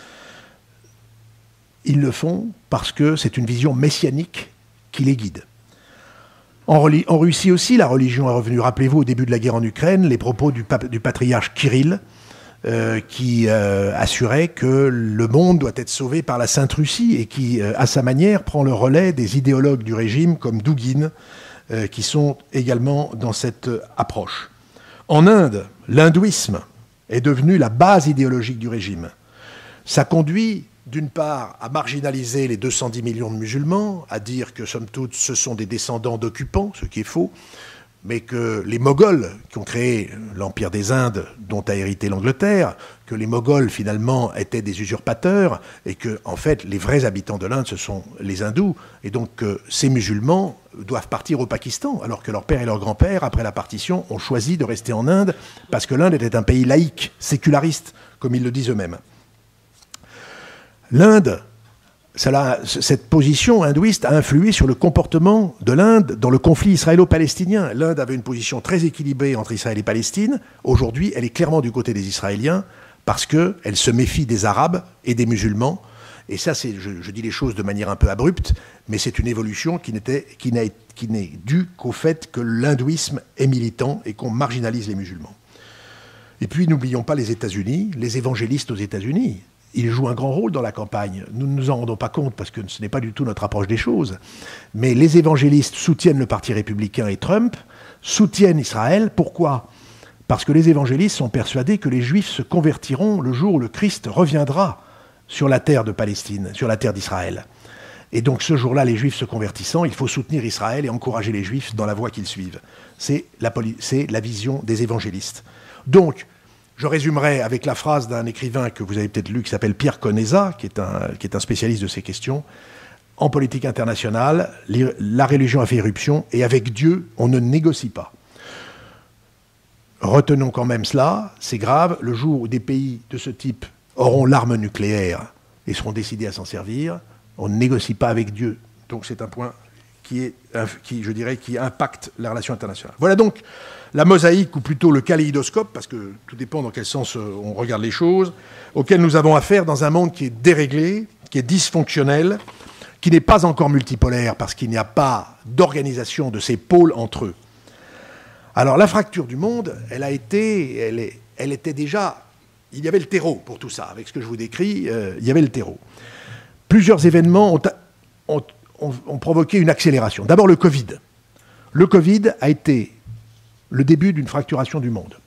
Ils le font parce que c'est une vision messianique qui les guide. En, en Russie aussi, la religion est revenue. Rappelez-vous, au début de la guerre en Ukraine, les propos du, pape, du patriarche Kirill, euh, qui euh, assurait que le monde doit être sauvé par la Sainte Russie et qui, euh, à sa manière, prend le relais des idéologues du régime comme Douguine, euh, qui sont également dans cette euh, approche. En Inde, l'hindouisme est devenu la base idéologique du régime. Ça conduit, d'une part, à marginaliser les deux cent dix millions de musulmans, à dire que, somme toute, ce sont des descendants d'occupants, ce qui est faux. mais que les Moghols, qui ont créé l'Empire des Indes, dont a hérité l'Angleterre, que les Moghols, finalement, étaient des usurpateurs, et que, en fait, les vrais habitants de l'Inde, ce sont les hindous, et donc que ces musulmans doivent partir au Pakistan, alors que leur père et leur grand-père, après la partition, ont choisi de rester en Inde, parce que l'Inde était un pays laïque, séculariste, comme ils le disent eux-mêmes. L'Inde... Cela, cette position hindouiste a influé sur le comportement de l'Inde dans le conflit israélo-palestinien. L'Inde avait une position très équilibrée entre Israël et Palestine. Aujourd'hui, elle est clairement du côté des Israéliens parce qu'elle se méfie des Arabes et des musulmans. Et ça, c'est, je, je dis les choses de manière un peu abrupte, mais c'est une évolution qui, n'était, qui, n'a, qui n'est due qu'au fait que l'hindouisme est militant et qu'on marginalise les musulmans. Et puis, n'oublions pas les États-Unis, les évangélistes aux États-Unis. Ils jouent un grand rôle dans la campagne. Nous ne nous en rendons pas compte parce que ce n'est pas du tout notre approche des choses. Mais les évangélistes soutiennent le Parti républicain et Trump, soutiennent Israël. Pourquoi ? Parce que les évangélistes sont persuadés que les Juifs se convertiront le jour où le Christ reviendra sur la terre de Palestine, sur la terre d'Israël. Et donc ce jour-là, les Juifs se convertissant, il faut soutenir Israël et encourager les Juifs dans la voie qu'ils suivent. C'est la, c'est la vision des évangélistes. Donc, je résumerai avec la phrase d'un écrivain que vous avez peut-être lu, qui s'appelle Pierre Conesa, qui est un, qui est un spécialiste de ces questions. En politique internationale, la religion a fait irruption, et avec Dieu, on ne négocie pas. Retenons quand même cela, c'est grave, le jour où des pays de ce type auront l'arme nucléaire et seront décidés à s'en servir, on ne négocie pas avec Dieu. Donc c'est un point qui, est, qui, je dirais, qui impacte la relation internationale. Voilà donc la mosaïque, ou plutôt le kaléidoscope, parce que tout dépend dans quel sens on regarde les choses, auquel nous avons affaire dans un monde qui est déréglé, qui est dysfonctionnel, qui n'est pas encore multipolaire, parce qu'il n'y a pas d'organisation de ces pôles entre eux. Alors la fracture du monde, elle a été, elle, est, elle était déjà, il y avait le terreau pour tout ça, avec ce que je vous décris, euh, il y avait le terreau. Plusieurs événements ont, ont, ont, ont provoqué une accélération. D'abord le Covid. Le Covid a été le début d'une fracturation du monde.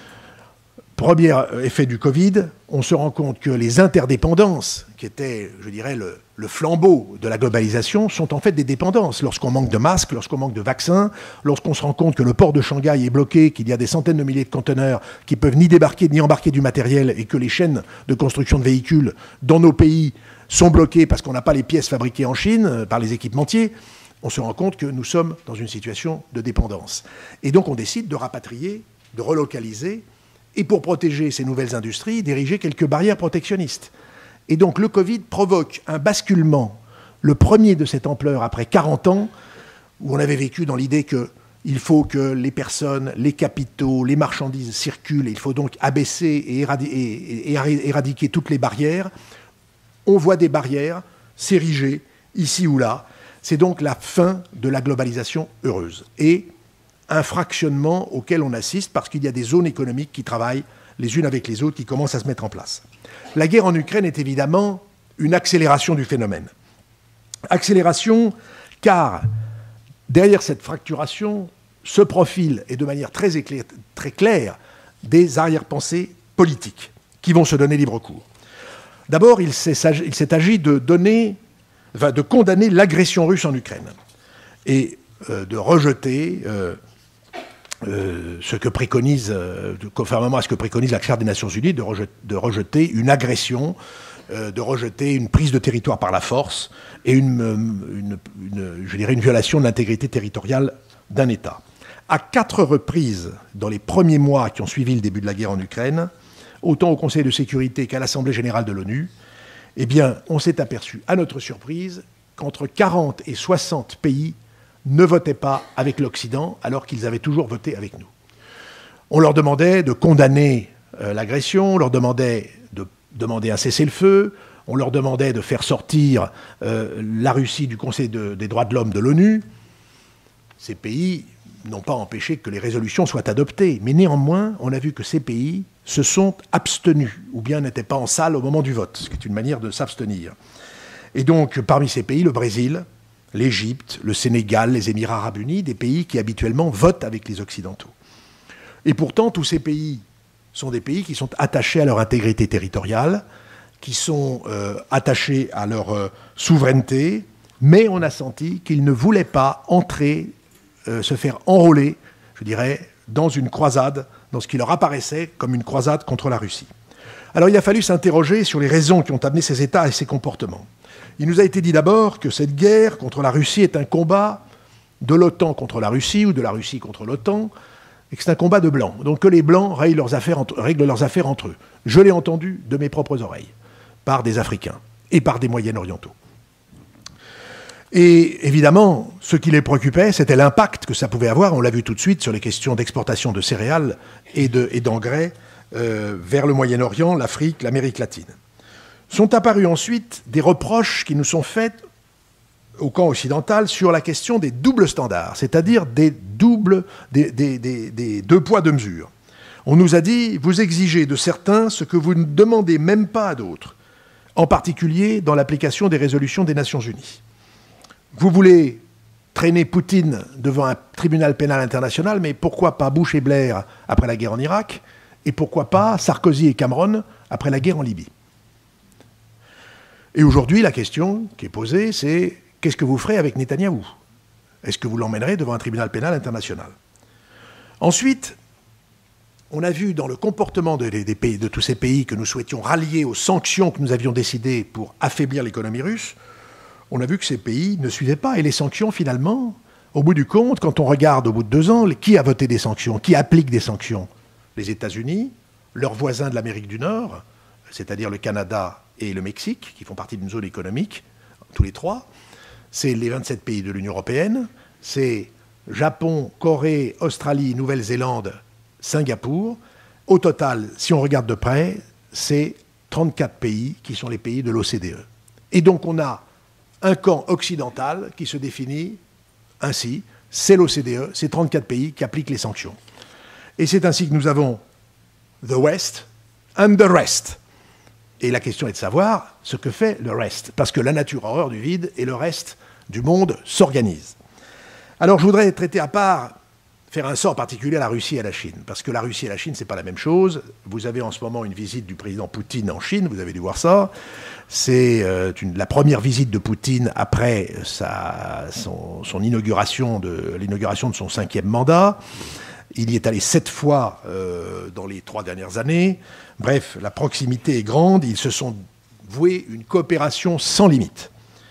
Premier effet du Covid, on se rend compte que les interdépendances, qui étaient, je dirais, le, le flambeau de la globalisation, sont en fait des dépendances. Lorsqu'on manque de masques, lorsqu'on manque de vaccins, lorsqu'on se rend compte que le port de Shanghai est bloqué, qu'il y a des centaines de milliers de conteneurs qui peuvent ni débarquer ni embarquer du matériel, et que les chaînes de construction de véhicules dans nos pays sont bloquées parce qu'on n'a pas les pièces fabriquées en Chine par les équipementiers, on se rend compte que nous sommes dans une situation de dépendance. Et donc on décide de rapatrier, de relocaliser, et pour protéger ces nouvelles industries, d'ériger quelques barrières protectionnistes. Et donc le Covid provoque un basculement, le premier de cette ampleur après quarante ans, où on avait vécu dans l'idée qu'il faut que les personnes, les capitaux, les marchandises circulent, et il faut donc abaisser et, éradi- et, et, et éradiquer toutes les barrières. On voit des barrières s'ériger ici ou là. C'est donc la fin de la globalisation heureuse. Et un fractionnement auquel on assiste parce qu'il y a des zones économiques qui travaillent les unes avec les autres, qui commencent à se mettre en place. La guerre en Ukraine est évidemment une accélération du phénomène. Accélération car derrière cette fracturation se profilent, et de manière très, éclair, très claire, des arrière-pensées politiques qui vont se donner libre cours. D'abord, il s'est, il s'est agi de donner... Enfin, de condamner l'agression russe en Ukraine et euh, de rejeter euh, euh, ce que préconise, euh, conformément à ce que préconise la Charte des Nations Unies, de, rejet, de rejeter une agression, euh, de rejeter une prise de territoire par la force et une, une, une, je dirais une violation de l'intégrité territoriale d'un État. À quatre reprises, dans les premiers mois qui ont suivi le début de la guerre en Ukraine, autant au Conseil de sécurité qu'à l'Assemblée générale de l'ONU, eh bien, on s'est aperçu, à notre surprise, qu'entre quarante et soixante pays ne votaient pas avec l'Occident, alors qu'ils avaient toujours voté avec nous. On leur demandait de condamner euh, l'agression, on leur demandait de demander un cessez-le-feu, on leur demandait de faire sortir euh, la Russie du Conseil de, des droits de l'homme de l'ONU. Ces pays n'ont pas empêché que les résolutions soient adoptées, mais néanmoins, on a vu que ces pays se sont abstenus, ou bien n'étaient pas en salle au moment du vote, ce qui est une manière de s'abstenir. Et donc, parmi ces pays, le Brésil, l'Égypte, le Sénégal, les Émirats arabes unis, des pays qui habituellement votent avec les Occidentaux. Et pourtant, tous ces pays sont des pays qui sont attachés à leur intégrité territoriale, qui sont euh, attachés à leur euh, souveraineté, mais on a senti qu'ils ne voulaient pas entrer, euh, se faire enrôler je dirais, dans une croisade, dans ce qui leur apparaissait comme une croisade contre la Russie. Alors il a fallu s'interroger sur les raisons qui ont amené ces États et ces comportements. Il nous a été dit d'abord que cette guerre contre la Russie est un combat de l'OTAN contre la Russie ou de la Russie contre l'OTAN, et que c'est un combat de blancs. Donc que les blancs règlent leurs affaires entre, règlent leurs affaires entre eux. Je l'ai entendu de mes propres oreilles, par des Africains et par des Moyen-Orientaux. Et évidemment, ce qui les préoccupait, c'était l'impact que ça pouvait avoir, on l'a vu tout de suite, sur les questions d'exportation de céréales et, de, et d'engrais euh, vers le Moyen-Orient, l'Afrique, l'Amérique latine. Sont apparus ensuite des reproches qui nous sont faits au camp occidental sur la question des doubles standards, c'est-à-dire des doubles, des, des, des, des deux poids, deux mesures. On nous a dit, vous exigez de certains ce que vous ne demandez même pas à d'autres, en particulier dans l'application des résolutions des Nations Unies. Vous voulez traîner Poutine devant un tribunal pénal international, mais pourquoi pas Bush et Blair après la guerre en Irak, et pourquoi pas Sarkozy et Cameron après la guerre en Libye? Et aujourd'hui, la question qui est posée, c'est qu'est-ce que vous ferez avec Netanyahou? Est-ce que vous l'emmènerez devant un tribunal pénal international? Ensuite, on a vu dans le comportement de, des pays, de tous ces pays que nous souhaitions rallier aux sanctions que nous avions décidées pour affaiblir l'économie russe, on a vu que ces pays ne suivaient pas. Et les sanctions, finalement, au bout du compte, quand on regarde au bout de deux ans, qui a voté des sanctions? Qui applique des sanctions? Les États-Unis, leurs voisins de l'Amérique du Nord, c'est-à-dire le Canada et le Mexique, qui font partie d'une zone économique, tous les trois. C'est les vingt-sept pays de l'Union européenne. C'est Japon, Corée, Australie, Nouvelle-Zélande, Singapour. Au total, si on regarde de près, c'est trente-quatre pays qui sont les pays de l'O C D E. Et donc on a un camp occidental qui se définit ainsi, c'est l'O C D E, c'est trente-quatre pays qui appliquent les sanctions. Et c'est ainsi que nous avons the West and the rest. Et la question est de savoir ce que fait le reste, parce que la nature a horreur du vide et le reste du monde s'organise. Alors je voudrais traiter à part, faire un sort particulier à la Russie et à la Chine, parce que la Russie et la Chine, c'est pas la même chose. Vous avez en ce moment une visite du président Poutine en Chine, vous avez dû voir ça. C'est euh, une, la première visite de Poutine après sa, son, son inauguration, de, l'inauguration de son cinquième mandat. Il y est allé sept fois euh, dans les trois dernières années. Bref, la proximité est grande. Ils se sont voués une coopération sans limite.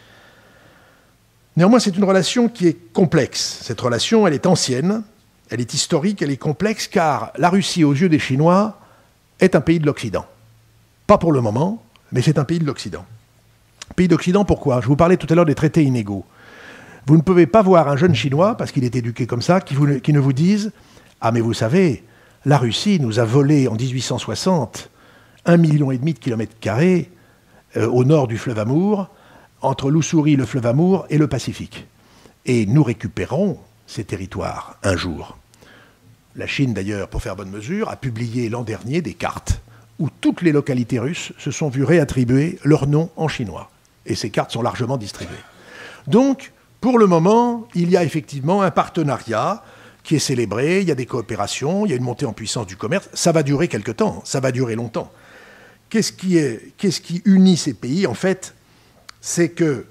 Néanmoins, c'est une relation qui est complexe. Cette relation, elle est ancienne, elle est historique, elle est complexe, car la Russie, aux yeux des Chinois, est un pays de l'Occident. Pas pour le moment, mais c'est un pays de l'Occident. Pays d'Occident, pourquoi? Je vous parlais tout à l'heure des traités inégaux. Vous ne pouvez pas voir un jeune Chinois, parce qu'il est éduqué comme ça, qui, vous, qui ne vous dise « Ah, mais vous savez, la Russie nous a volé en dix-huit cent soixante un million et demi de kilomètres carrés euh, au nord du fleuve Amour, entre l'Ussuri, le fleuve Amour et le Pacifique. Et nous récupérons ces territoires un jour. » La Chine, d'ailleurs, pour faire bonne mesure, a publié l'an dernier des cartes où toutes les localités russes se sont vues réattribuer leur nom en chinois. Et ces cartes sont largement distribuées. Donc, pour le moment, il y a effectivement un partenariat qui est célébré, il y a des coopérations, il y a une montée en puissance du commerce. Ça va durer quelque temps, ça va durer longtemps. Qu'est-ce qui est, qu'est-ce qui unit ces pays? En fait, c'est que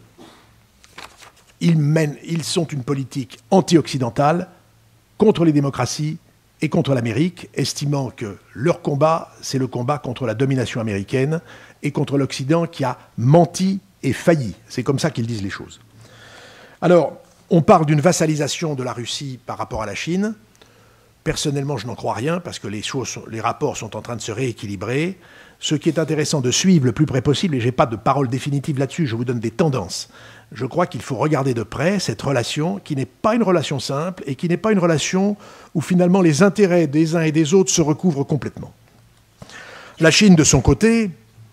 ils mènent, ils sont une politique anti-occidentale contre les démocraties et contre l'Amérique, estimant que leur combat, c'est le combat contre la domination américaine et contre l'Occident qui a menti et failli. C'est comme ça qu'ils disent les choses. Alors, on parle d'une vassalisation de la Russie par rapport à la Chine. Personnellement, je n'en crois rien, parce que les, choses, les rapports sont en train de se rééquilibrer. Ce qui est intéressant de suivre le plus près possible, et je n'ai pas de parole définitive là-dessus, je vous donne des tendances. Je crois qu'il faut regarder de près cette relation, qui n'est pas une relation simple, et qui n'est pas une relation où finalement les intérêts des uns et des autres se recouvrent complètement. La Chine, de son côté,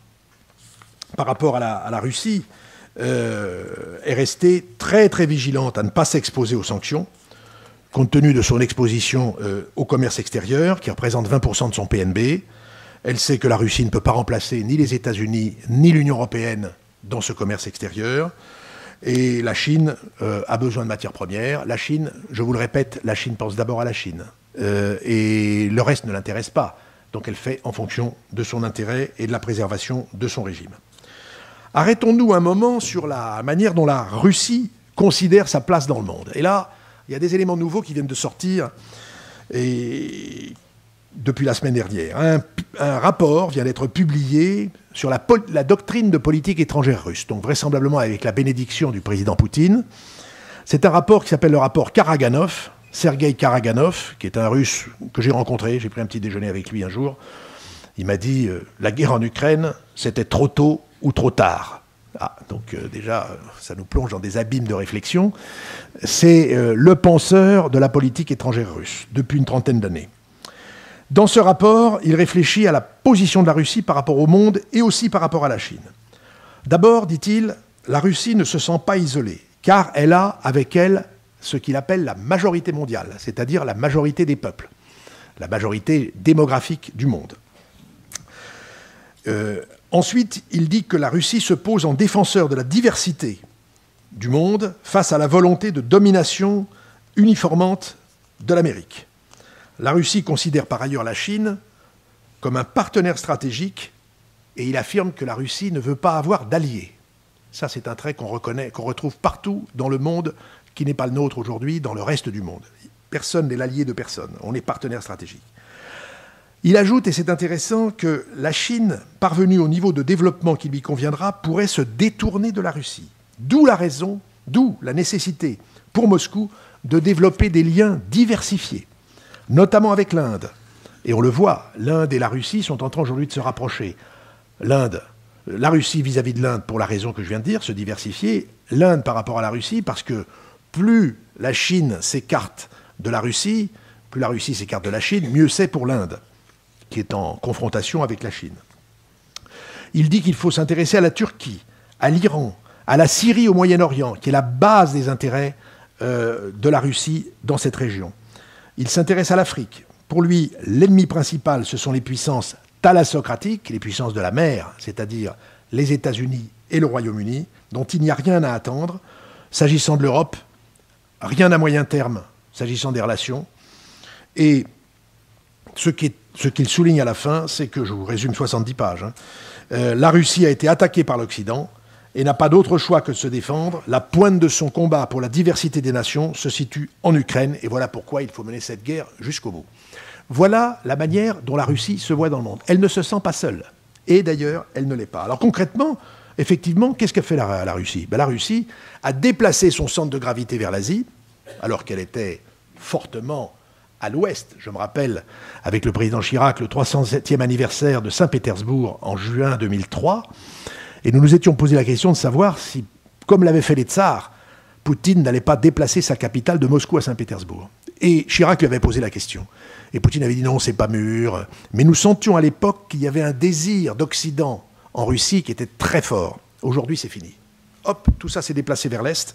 par rapport à la, à la Russie, euh, est restée très très vigilante à ne pas s'exposer aux sanctions, compte tenu de son exposition euh, au commerce extérieur, qui représente vingt pour cent de son P N B. Elle sait que la Russie ne peut pas remplacer ni les États-Unis ni l'Union européenne dans ce commerce extérieur. Et la Chine euh, a besoin de matières premières. La Chine, je vous le répète, la Chine pense d'abord à la Chine. Euh, et le reste ne l'intéresse pas. Donc elle fait en fonction de son intérêt et de la préservation de son régime. Arrêtons-nous un moment sur la manière dont la Russie considère sa place dans le monde. Et là, il y a des éléments nouveaux qui viennent de sortir Et depuis la semaine dernière, un, un rapport vient d'être publié sur la, la doctrine de politique étrangère russe, donc vraisemblablement avec la bénédiction du président Poutine. C'est un rapport qui s'appelle le rapport Karaganov, Sergueï Karaganov, qui est un Russe que j'ai rencontré, j'ai pris un petit déjeuner avec lui un jour. Il m'a dit euh, « La guerre en Ukraine, c'était trop tôt ou trop tard ». Ah, donc euh, déjà, ça nous plonge dans des abîmes de réflexion. C'est euh, le penseur de la politique étrangère russe, depuis une trentaine d'années. Dans ce rapport, il réfléchit à la position de la Russie par rapport au monde et aussi par rapport à la Chine. D'abord, dit-il, la Russie ne se sent pas isolée, car elle a avec elle ce qu'il appelle la majorité mondiale, c'est-à-dire la majorité des peuples, la majorité démographique du monde. Euh, ensuite, il dit que la Russie se pose en défenseur de la diversité du monde face à la volonté de domination uniformante de l'Amérique. La Russie considère par ailleurs la Chine comme un partenaire stratégique et il affirme que la Russie ne veut pas avoir d'alliés. Ça, c'est un trait qu'on reconnaît, qu'on retrouve partout dans le monde qui n'est pas le nôtre aujourd'hui, dans le reste du monde. Personne n'est l'allié de personne. On est partenaire stratégique. Il ajoute, et c'est intéressant, que la Chine, parvenue au niveau de développement qui lui conviendra, pourrait se détourner de la Russie. D'où la raison, d'où la nécessité pour Moscou de développer des liens diversifiés, notamment avec l'Inde. Et on le voit, l'Inde et la Russie sont en train aujourd'hui de se rapprocher. L'Inde, la Russie vis-à-vis de l'Inde pour la raison que je viens de dire, se diversifier. L'Inde par rapport à la Russie, parce que plus la Chine s'écarte de la Russie, plus la Russie s'écarte de la Chine, mieux c'est pour l'Inde, qui est en confrontation avec la Chine. Il dit qu'il faut s'intéresser à la Turquie, à l'Iran, à la Syrie au Moyen-Orient, qui est la base des intérêts euh, de la Russie dans cette région. Il s'intéresse à l'Afrique. Pour lui, l'ennemi principal, ce sont les puissances thalassocratiques, les puissances de la mer, c'est-à-dire les États-Unis et le Royaume-Uni, dont il n'y a rien à attendre. S'agissant de l'Europe, rien à moyen terme, s'agissant des relations. Et ce qui est Ce qu'il souligne à la fin, c'est que, je vous résume soixante-dix pages, hein, euh, la Russie a été attaquée par l'Occident et n'a pas d'autre choix que de se défendre. La pointe de son combat pour la diversité des nations se situe en Ukraine et voilà pourquoi il faut mener cette guerre jusqu'au bout. Voilà la manière dont la Russie se voit dans le monde. Elle ne se sent pas seule. Et d'ailleurs, elle ne l'est pas. Alors concrètement, effectivement, qu'est-ce qu'a fait la, la Russie ? Ben, la Russie a déplacé son centre de gravité vers l'Asie, alors qu'elle était fortement à l'ouest. Je me rappelle, avec le président Chirac, le trois cent septième anniversaire de Saint-Pétersbourg en juin deux mille trois, et nous nous étions posé la question de savoir si, comme l'avaient fait les tsars, Poutine n'allait pas déplacer sa capitale de Moscou à Saint-Pétersbourg. Et Chirac lui avait posé la question. Et Poutine avait dit non, c'est pas mûr. Mais nous sentions à l'époque qu'il y avait un désir d'Occident en Russie qui était très fort. Aujourd'hui, c'est fini. Hop, tout ça s'est déplacé vers l'Est.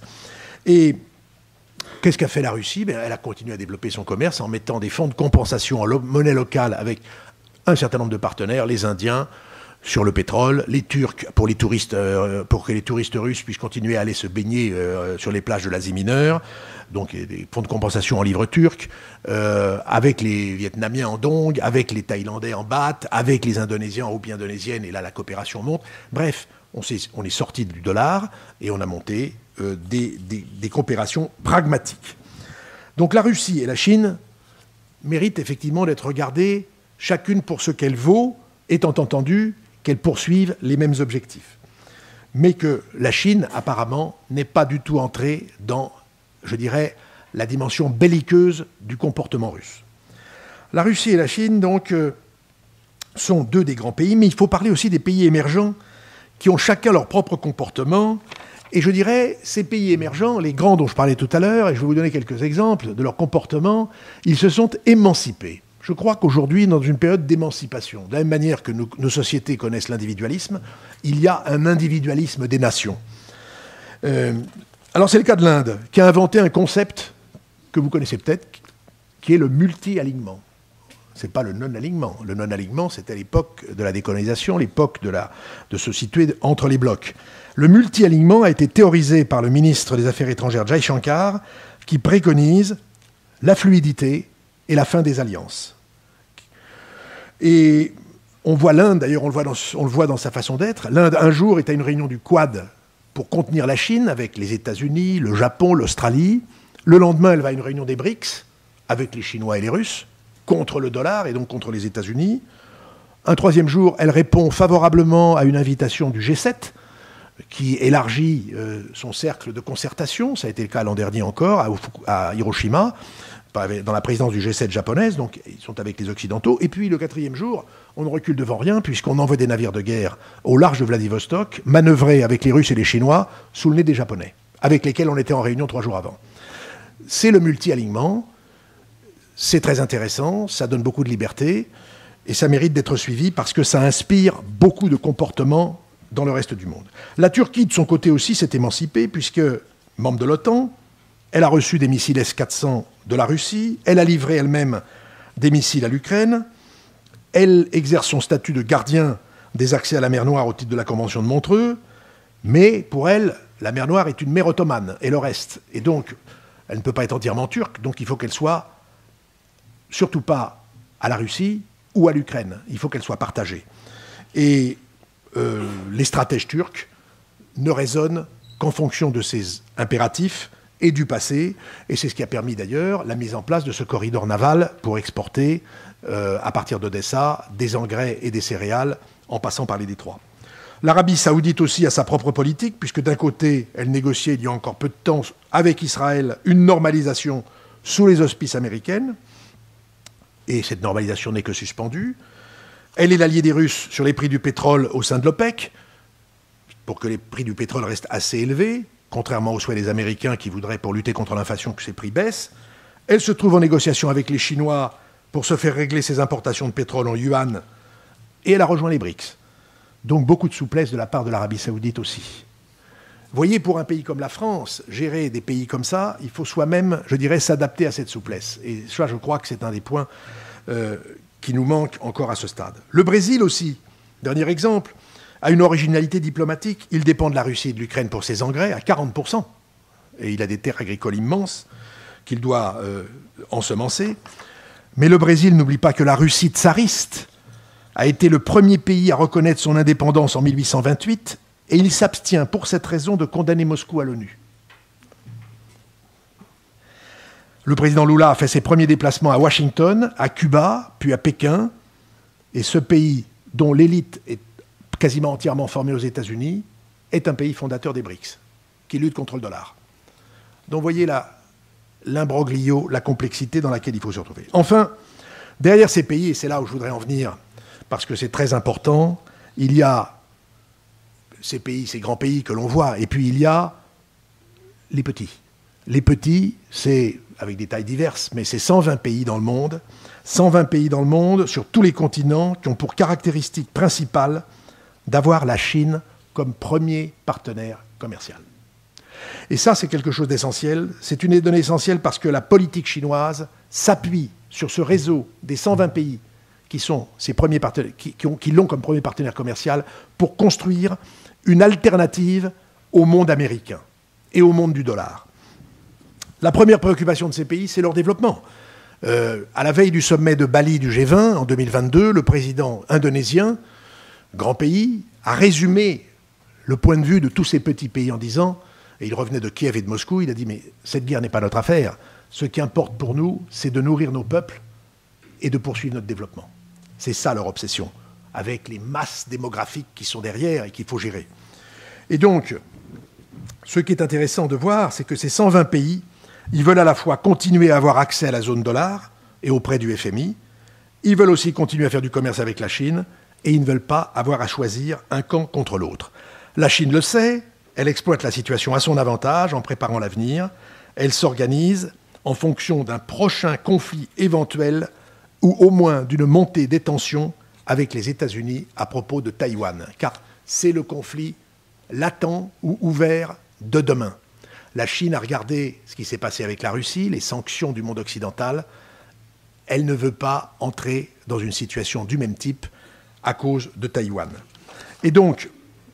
Et qu'est-ce qu'a fait la Russie ? Elle a continué à développer son commerce en mettant des fonds de compensation en monnaie locale avec un certain nombre de partenaires, les Indiens sur le pétrole, les Turcs pour les touristes, euh, pour que les touristes russes puissent continuer à aller se baigner euh, sur les plages de l'Asie mineure, donc des fonds de compensation en livres turcs, euh, avec les Vietnamiens en dong, avec les Thaïlandais en baht, avec les Indonésiens en roupies indonésiennes, et là la coopération monte. Bref, on, on est sorti du dollar et on a monté euh, des, des, des coopérations pragmatiques. Donc la Russie et la Chine méritent effectivement d'être regardées chacune pour ce qu'elle vaut, étant entendu qu'elles poursuivent les mêmes objectifs. Mais que la Chine, apparemment, n'est pas du tout entrée dans, je dirais, la dimension belliqueuse du comportement russe. La Russie et la Chine, donc, euh, sont deux des grands pays, mais il faut parler aussi des pays émergents qui ont chacun leur propre comportement. Et je dirais, ces pays émergents, les grands dont je parlais tout à l'heure, et je vais vous donner quelques exemples de leur comportement, ils se sont émancipés. Je crois qu'aujourd'hui, dans une période d'émancipation, de la même manière que nos, nos sociétés connaissent l'individualisme, il y a un individualisme des nations. Euh, alors c'est le cas de l'Inde, qui a inventé un concept que vous connaissez peut-être, qui est le multi-alignement. Ce n'est pas le non-alignement. Le non-alignement, c'était l'époque de la décolonisation, l'époque de, la, de se situer entre les blocs. Le multi-alignement a été théorisé par le ministre des Affaires étrangères Jai Shankar, qui préconise la fluidité et la fin des alliances. Et on voit l'Inde, d'ailleurs on le voit dans, on le voit dans sa façon d'être. L'Inde, un jour, est à une réunion du Quad pour contenir la Chine avec les États-Unis, le Japon, l'Australie. Le lendemain, elle va à une réunion des BRICS avec les Chinois et les Russes, contre le dollar et donc contre les États-Unis. Un troisième jour, elle répond favorablement à une invitation du G sept, qui élargit euh, son cercle de concertation. Ça a été le cas l'an dernier encore, à, à Hiroshima, dans la présidence du G sept japonaise, donc ils sont avec les Occidentaux. Et puis le quatrième jour, on ne recule devant rien, puisqu'on envoie des navires de guerre au large de Vladivostok, manœuvrer avec les Russes et les Chinois sous le nez des Japonais, avec lesquels on était en réunion trois jours avant. C'est le multi-alignement, c'est très intéressant, ça donne beaucoup de liberté, et ça mérite d'être suivi parce que ça inspire beaucoup de comportements dans le reste du monde. La Turquie, de son côté aussi, s'est émancipée, puisque, membre de l'OTAN, elle a reçu des missiles S quatre cents de la Russie, elle a livré elle-même des missiles à l'Ukraine, elle exerce son statut de gardien des accès à la mer Noire au titre de la Convention de Montreux, mais pour elle, la mer Noire est une mer ottomane, et le reste. Et donc, elle ne peut pas être entièrement turque, donc il faut qu'elle soit surtout pas à la Russie ou à l'Ukraine. Il faut qu'elle soit partagée. Et euh, les stratèges turcs ne raisonnent qu'en fonction de ces impératifs et du passé, et c'est ce qui a permis d'ailleurs la mise en place de ce corridor naval pour exporter, euh, à partir d'Odessa, des engrais et des céréales, en passant par les détroits. L'Arabie saoudite aussi a sa propre politique, puisque d'un côté, elle négociait il y a encore peu de temps avec Israël une normalisation sous les auspices américaines, et cette normalisation n'est que suspendue. Elle est l'alliée des Russes sur les prix du pétrole au sein de l'OPEC, pour que les prix du pétrole restent assez élevés, contrairement aux souhaits des Américains qui voudraient, pour lutter contre l'inflation, que ces prix baissent. Elle se trouve en négociation avec les Chinois pour se faire régler ses importations de pétrole en yuan, et elle a rejoint les BRICS. Donc beaucoup de souplesse de la part de l'Arabie saoudite aussi. Vous voyez, pour un pays comme la France, gérer des pays comme ça, il faut soi-même, je dirais, s'adapter à cette souplesse. Et ça, je crois que c'est un des points euh, qui nous manque encore à ce stade. Le Brésil aussi, dernier exemple, a une originalité diplomatique. Il dépend de la Russie et de l'Ukraine pour ses engrais à quarante pour cent. Et il a des terres agricoles immenses qu'il doit euh, ensemencer. Mais le Brésil n'oublie pas que la Russie tsariste a été le premier pays à reconnaître son indépendance en mille huit cent vingt-huit, et il s'abstient pour cette raison de condamner Moscou à l'ONU. Le président Lula a fait ses premiers déplacements à Washington, à Cuba, puis à Pékin, et ce pays, dont l'élite est quasiment entièrement formée aux États-Unis, est un pays fondateur des BRICS, qui lutte contre le dollar. Donc vous voyez là l'imbroglio, la complexité dans laquelle il faut se retrouver. Enfin, derrière ces pays, et c'est là où je voudrais en venir, parce que c'est très important, il y a ces pays, ces grands pays que l'on voit, et puis il y a les petits. Les petits, c'est, avec des tailles diverses, mais c'est cent vingt pays dans le monde, cent vingt pays dans le monde, sur tous les continents, qui ont pour caractéristique principale d'avoir la Chine comme premier partenaire commercial. Et ça, c'est quelque chose d'essentiel. C'est une donnée essentielle parce que la politique chinoise s'appuie sur ce réseau des cent vingt pays qui sont ses premiers partenaires, qui, qui, ont, qui l'ont comme premier partenaire commercial pour construire une alternative au monde américain et au monde du dollar. La première préoccupation de ces pays, c'est leur développement. Euh, à la veille du sommet de Bali du G vingt en deux mille vingt-deux, le président indonésien, grand pays, a résumé le point de vue de tous ces petits pays en disant, et il revenait de Kiev et de Moscou, il a dit « mais cette guerre n'est pas notre affaire. Ce qui importe pour nous, c'est de nourrir nos peuples et de poursuivre notre développement. » C'est ça leur obsession, avec les masses démographiques qui sont derrière et qu'il faut gérer. Et donc, ce qui est intéressant de voir, c'est que ces cent vingt pays, ils veulent à la fois continuer à avoir accès à la zone dollar et auprès du F M I, ils veulent aussi continuer à faire du commerce avec la Chine, et ils ne veulent pas avoir à choisir un camp contre l'autre. La Chine le sait, elle exploite la situation à son avantage en préparant l'avenir, elle s'organise en fonction d'un prochain conflit éventuel ou au moins d'une montée des tensions avec les États-Unis à propos de Taïwan, car c'est le conflit latent ou ouvert de demain. La Chine a regardé ce qui s'est passé avec la Russie, les sanctions du monde occidental. Elle ne veut pas entrer dans une situation du même type à cause de Taïwan. Et donc,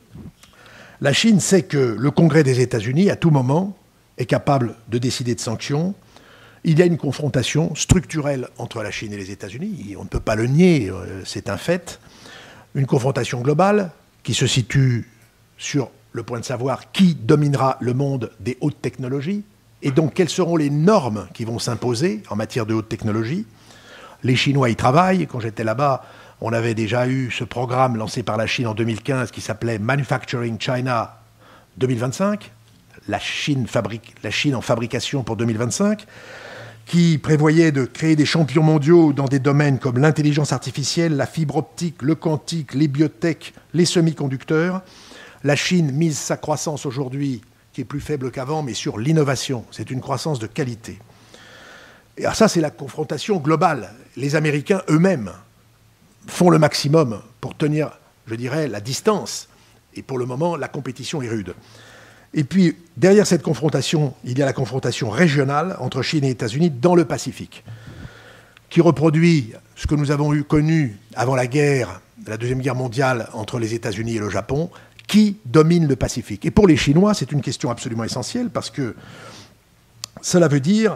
la Chine sait que le Congrès des États-Unis, à tout moment, est capable de décider de sanctions. Il y a une confrontation structurelle entre la Chine et les États-Unis. On ne peut pas le nier, c'est un fait. Une confrontation globale qui se situe sur le point de savoir qui dominera le monde des hautes technologies, Et donc, quelles seront les normes qui vont s'imposer en matière de haute technologie? Les Chinois y travaillent. Quand j'étais là-bas, on avait déjà eu ce programme lancé par la Chine en deux mille quinze qui s'appelait Manufacturing China deux mille vingt-cinq, la Chine, fabrique, la Chine en fabrication pour deux mille vingt-cinq, qui prévoyait de créer des champions mondiaux dans des domaines comme l'intelligence artificielle, la fibre optique, le quantique, les biotech, les semi-conducteurs. La Chine mise sa croissance aujourd'hui, qui est plus faible qu'avant, mais sur l'innovation. C'est une croissance de qualité. Et alors ça, c'est la confrontation globale. Les Américains eux-mêmes font le maximum pour tenir, je dirais, la distance. Et pour le moment, la compétition est rude. Et puis, derrière cette confrontation, il y a la confrontation régionale entre Chine et États-Unis dans le Pacifique, qui reproduit ce que nous avons eu connu avant la guerre, la Deuxième Guerre mondiale, entre les États-Unis et le Japon, qui domine le Pacifique. Et pour les Chinois, c'est une question absolument essentielle, parce que cela veut dire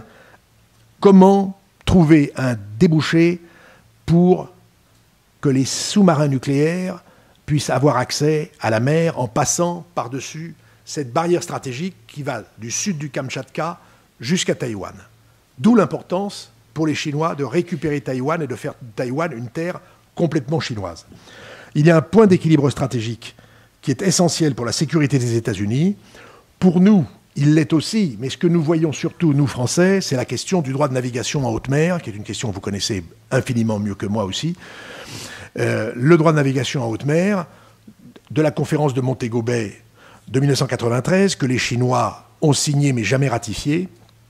comment trouver un débouché pour que les sous-marins nucléaires puissent avoir accès à la mer en passant par-dessus cette barrière stratégique qui va du sud du Kamtchatka jusqu'à Taïwan. D'où l'importance pour les Chinois de récupérer Taïwan et de faire de Taïwan une terre complètement chinoise. Il y a un point d'équilibre stratégique qui est essentiel pour la sécurité des États-Unis. Pour nous, il l'est aussi, mais ce que nous voyons surtout, nous Français, c'est la question du droit de navigation en haute mer, qui est une question que vous connaissez infiniment mieux que moi aussi. Euh, le droit de navigation en haute mer, de la conférence de Montego Bay de mille neuf cent quatre-vingt-treize, que les Chinois ont signé mais jamais ratifié,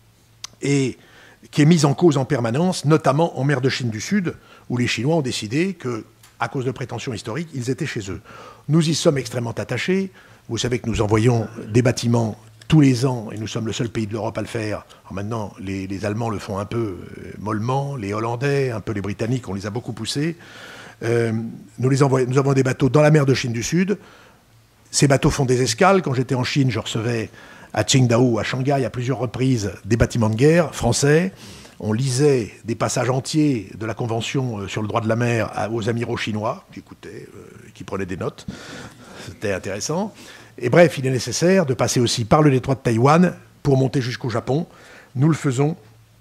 et qui est mise en cause en permanence, notamment en mer de Chine du Sud, où les Chinois ont décidé que, à cause de prétentions historiques, ils étaient chez eux. Nous y sommes extrêmement attachés. Vous savez que nous envoyons des bâtiments tous les ans, et nous sommes le seul pays de l'Europe à le faire. Alors maintenant, les, les Allemands le font un peu euh, mollement, les Hollandais, un peu les Britanniques, on les a beaucoup poussés. Euh, nous, les envoyons, nous avons des bateaux dans la mer de Chine du Sud. Ces bateaux font des escales. Quand j'étais en Chine, je recevais à Qingdao, à Shanghai, à plusieurs reprises, des bâtiments de guerre français. On lisait des passages entiers de la Convention sur le droit de la mer aux amiraux chinois, qui écoutaient, euh, qui prenaient des notes. C'était intéressant. Et bref, il est nécessaire de passer aussi par le détroit de Taïwan pour monter jusqu'au Japon. Nous le faisons.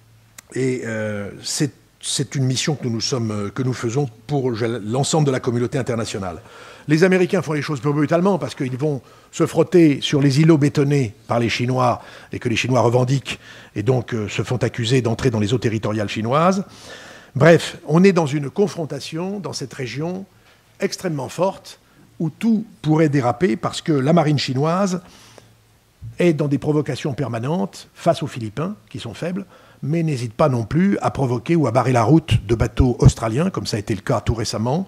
Et euh, c'est, c'est une mission que nous, nous sommes, que nous faisons pour l'ensemble de la communauté internationale. Les Américains font les choses plus brutalement parce qu'ils vont se frotter sur les îlots bétonnés par les Chinois et que les Chinois revendiquent et donc euh, se font accuser d'entrer dans les eaux territoriales chinoises. Bref, on est dans une confrontation dans cette région extrêmement forte où tout pourrait déraper parce que la marine chinoise est dans des provocations permanentes face aux Philippins, qui sont faibles, mais n'hésite pas non plus à provoquer ou à barrer la route de bateaux australiens, comme ça a été le cas tout récemment.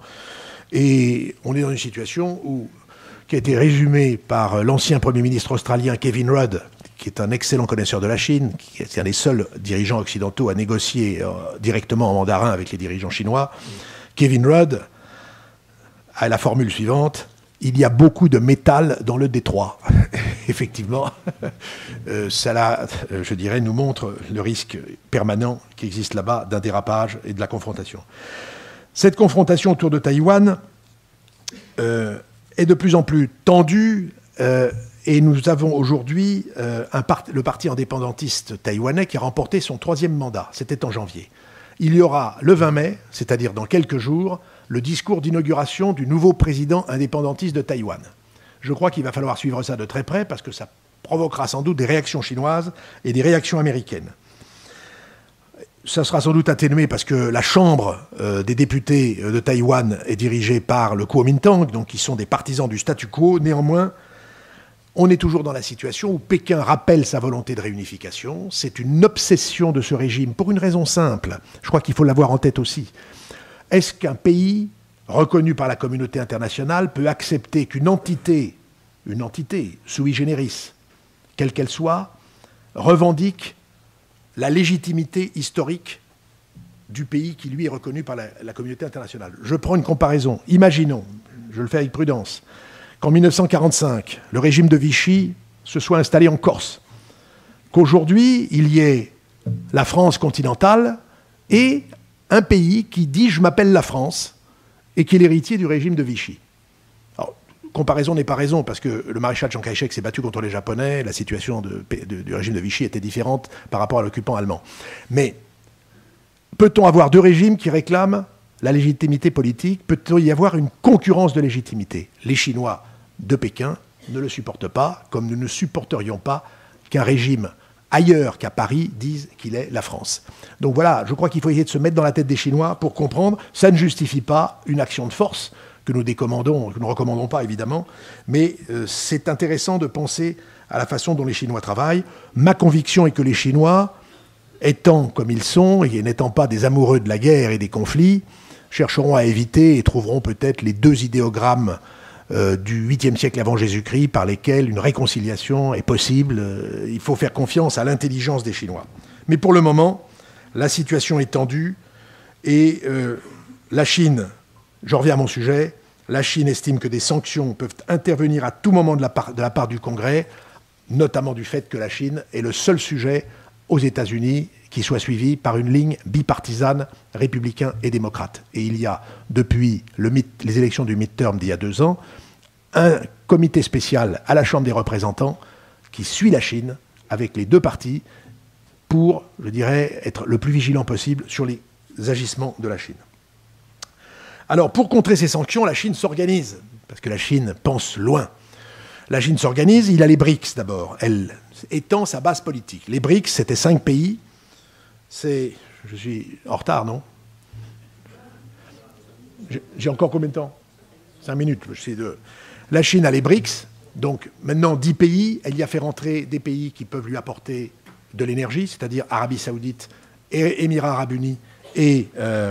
Et on est dans une situation où, qui a été résumée par l'ancien Premier ministre australien Kevin Rudd, qui est un excellent connaisseur de la Chine, qui est un des seuls dirigeants occidentaux à négocier euh, directement en mandarin avec les dirigeants chinois. Kevin Rudd a la formule suivante: il y a beaucoup de métal dans le détroit. Effectivement, euh, cela, euh, je dirais, nous montre le risque permanent qui existe là-bas d'un dérapage et de la confrontation. Cette confrontation autour de Taïwan euh, est de plus en plus tendue euh, et nous avons aujourd'hui euh, un part- le parti indépendantiste taïwanais qui a remporté son troisième mandat. C'était en janvier. Il y aura le vingt mai, c'est-à-dire dans quelques jours, le discours d'inauguration du nouveau président indépendantiste de Taïwan. Je crois qu'il va falloir suivre ça de très près parce que ça provoquera sans doute des réactions chinoises et des réactions américaines. Ça sera sans doute atténué parce que la Chambre euh, des députés de Taïwan est dirigée par le Kuomintang, donc qui sont des partisans du statu quo. Néanmoins, on est toujours dans la situation où Pékin rappelle sa volonté de réunification. C'est une obsession de ce régime pour une raison simple. Je crois qu'il faut l'avoir en tête aussi. Est-ce qu'un pays reconnu par la communauté internationale peut accepter qu'une entité, une entité sui generis, quelle qu'elle soit, revendique la légitimité historique du pays qui, lui, est reconnu par la, la communauté internationale? Je prends une comparaison. Imaginons, je le fais avec prudence, qu'en mille neuf cent quarante-cinq, le régime de Vichy se soit installé en Corse, qu'aujourd'hui, il y ait la France continentale et un pays qui dit « je m'appelle la France » et qui est l'héritier du régime de Vichy. Alors, comparaison n'est pas raison, parce que le maréchal Chiang Kai-shek s'est battu contre les Japonais, la situation de, de, du régime de Vichy était différente par rapport à l'occupant allemand. Mais peut-on avoir deux régimes qui réclament la légitimité politique? Peut-il y avoir une concurrence de légitimité? Les Chinois de Pékin ne le supportent pas, comme nous ne supporterions pas qu'un régime ailleurs qu'à Paris dise qu'il est la France. Donc voilà, je crois qu'il faut essayer de se mettre dans la tête des Chinois pour comprendre. Ça ne justifie pas une action de force que nous décommandons, que nous ne recommandons pas évidemment, mais euh, c'est intéressant de penser à la façon dont les Chinois travaillent. Ma conviction est que les Chinois, étant comme ils sont et n'étant pas des amoureux de la guerre et des conflits, chercheront à éviter et trouveront peut-être les deux idéogrammes euh, du huitième siècle avant Jésus-Christ par lesquels une réconciliation est possible. Euh, il faut faire confiance à l'intelligence des Chinois. Mais pour le moment, la situation est tendue et euh, la Chine, j'en reviens à mon sujet, la Chine estime que des sanctions peuvent intervenir à tout moment de la part, de la part du Congrès, notamment du fait que la Chine est le seul sujet aux États-Unis qui soit suivi par une ligne bipartisane, républicain et démocrate. Et il y a, depuis le, les élections du midterm d'il y a deux ans, un comité spécial à la Chambre des représentants qui suit la Chine avec les deux partis pour, je dirais, être le plus vigilant possible sur les agissements de la Chine. Alors, pour contrer ces sanctions, la Chine s'organise, parce que la Chine pense loin. La Chine s'organise, il a les BRICS d'abord, elle étend sa base politique. Les BRICS, c'était cinq pays. C'est... Je suis en retard, non? J'ai encore combien de temps? Cinq minutes, je sais de... La Chine a les BRICS, donc maintenant dix pays, elle y a fait rentrer des pays qui peuvent lui apporter de l'énergie, c'est-à-dire Arabie Saoudite, et Émirats Arabes Unis et, euh,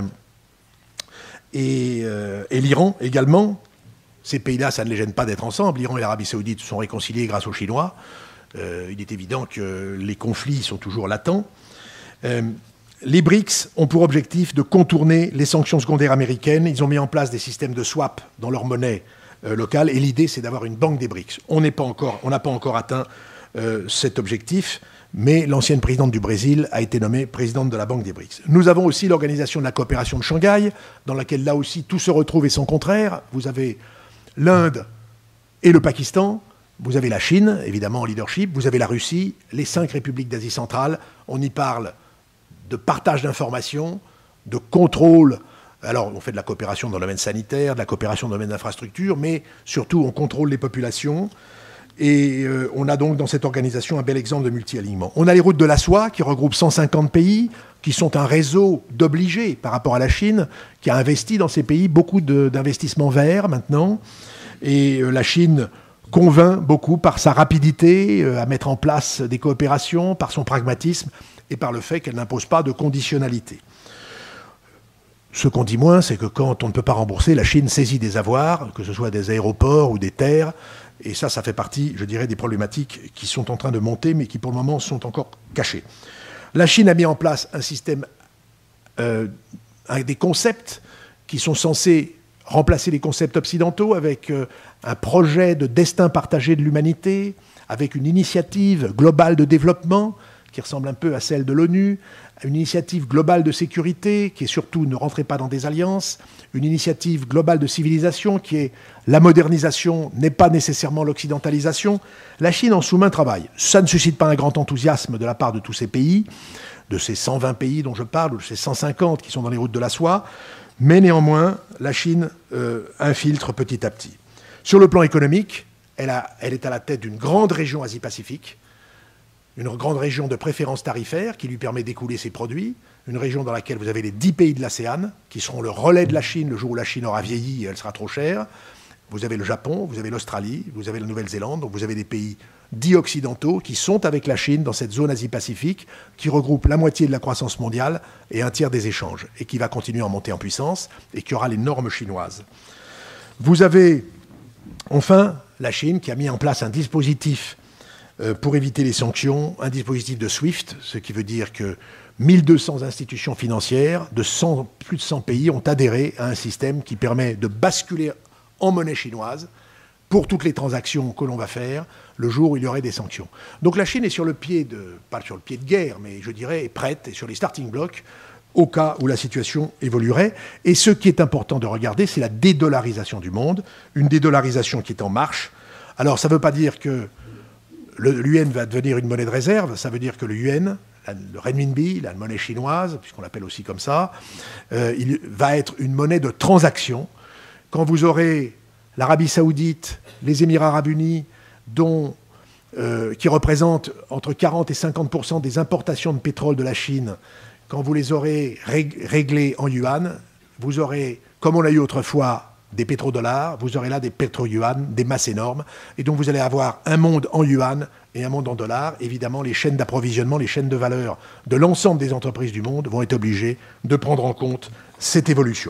et, euh, et l'Iran également. Ces pays-là, ça ne les gêne pas d'être ensemble. L'Iran et l'Arabie Saoudite se sont réconciliés grâce aux Chinois. Euh, il est évident que les conflits sont toujours latents. Euh, les BRICS ont pour objectif de contourner les sanctions secondaires américaines. Ils ont mis en place des systèmes de swap dans leur monnaie euh, locale. Et l'idée, c'est d'avoir une banque des BRICS. On n'est pas encore, on n'a pas encore atteint euh, cet objectif, mais l'ancienne présidente du Brésil a été nommée présidente de la Banque des BRICS. Nous avons aussi l'organisation de la coopération de Shanghai, dans laquelle là aussi tout se retrouve et son contraire. Vous avez l'Inde et le Pakistan, vous avez la Chine, évidemment en leadership, vous avez la Russie, les cinq républiques d'Asie centrale. On y parle de partage d'informations, de contrôle. Alors, on fait de la coopération dans le domaine sanitaire, de la coopération dans le domaine d'infrastructure, mais surtout, on contrôle les populations. Et euh, on a donc dans cette organisation un bel exemple de multi-alignement. On a les routes de la soie qui regroupent cent cinquante pays, qui sont un réseau d'obligés par rapport à la Chine, qui a investi dans ces pays beaucoup d'investissements verts maintenant. Et euh, la Chine convainc beaucoup par sa rapidité euh, à mettre en place des coopérations, par son pragmatisme et par le fait qu'elle n'impose pas de conditionnalité. Ce qu'on dit moins, c'est que quand on ne peut pas rembourser, la Chine saisit des avoirs, que ce soit des aéroports ou des terres. Et ça, ça fait partie, je dirais, des problématiques qui sont en train de monter, mais qui pour le moment sont encore cachées. La Chine a mis en place un système euh, avec des concepts qui sont censés remplacer les concepts occidentaux, avec euh, un projet de destin partagé de l'humanité, avec une initiative globale de développement qui ressemble un peu à celle de l'ONU, une initiative globale de sécurité qui est surtout ne rentrez pas dans des alliances, une initiative globale de civilisation qui est la modernisation n'est pas nécessairement l'occidentalisation. La Chine en sous-main travaille. Ça ne suscite pas un grand enthousiasme de la part de tous ces pays, de ces cent vingt pays dont je parle, ou de ces cent cinquante qui sont dans les routes de la soie, mais néanmoins, la Chine euh, infiltre petit à petit. Sur le plan économique, elle, a, elle est à la tête d'une grande région Asie-Pacifique, une grande région de préférence tarifaire qui lui permet d'écouler ses produits, une région dans laquelle vous avez les dix pays de l'ASEAN, qui seront le relais de la Chine le jour où la Chine aura vieilli et elle sera trop chère. Vous avez le Japon, vous avez l'Australie, vous avez la Nouvelle-Zélande, donc vous avez des pays dits occidentaux qui sont avec la Chine dans cette zone Asie-Pacifique, qui regroupe la moitié de la croissance mondiale et un tiers des échanges, et qui va continuer à monter en puissance, et qui aura les normes chinoises. Vous avez enfin la Chine qui a mis en place un dispositif pour éviter les sanctions, un dispositif de SWIFT, ce qui veut dire que mille deux cents institutions financières de cent, plus de cent pays ont adhéré à un système qui permet de basculer en monnaie chinoise pour toutes les transactions que l'on va faire le jour où il y aurait des sanctions. Donc la Chine est sur le pied de, pas sur le pied de guerre, mais je dirais est prête, et sur les starting blocks. au cas où la situation évoluerait. Et ce qui est important de regarder, c'est la dédollarisation du monde, une dédollarisation qui est en marche. Alors, ça ne veut pas dire que l'U N va devenir une monnaie de réserve, ça veut dire que le yuan, le renminbi, la monnaie chinoise, puisqu'on l'appelle aussi comme ça, euh, il va être une monnaie de transaction. Quand vous aurez l'Arabie Saoudite, les Émirats Arabes Unis, dont, euh, qui représentent entre quarante et cinquante pour cent des importations de pétrole de la Chine, quand vous les aurez réglés en yuan, vous aurez, comme on l'a eu autrefois, des pétrodollars, vous aurez là des pétro-yuan, des masses énormes, et donc vous allez avoir un monde en yuan et un monde en dollars. Évidemment, les chaînes d'approvisionnement, les chaînes de valeur de l'ensemble des entreprises du monde vont être obligées de prendre en compte cette évolution.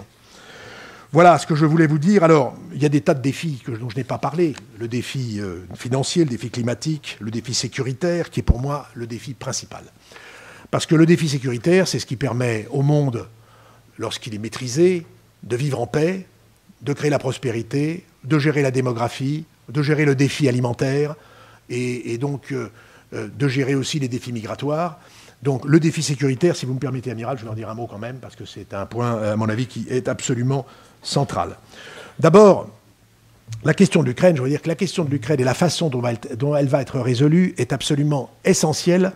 Voilà ce que je voulais vous dire. Alors, il y a des tas de défis que, dont je n'ai pas parlé. Le défi euh, financier, le défi climatique, le défi sécuritaire, qui est pour moi le défi principal. Parce que le défi sécuritaire, c'est ce qui permet au monde, lorsqu'il est maîtrisé, de vivre en paix, de créer la prospérité, de gérer la démographie, de gérer le défi alimentaire et, et donc euh, de gérer aussi les défis migratoires. Donc le défi sécuritaire, si vous me permettez, Amiral, je vais en dire un mot quand même, parce que c'est un point, à mon avis, qui est absolument central. D'abord, la question de l'Ukraine, je veux dire que la question de l'Ukraine et la façon dont elle, dont elle va être résolue est absolument essentielle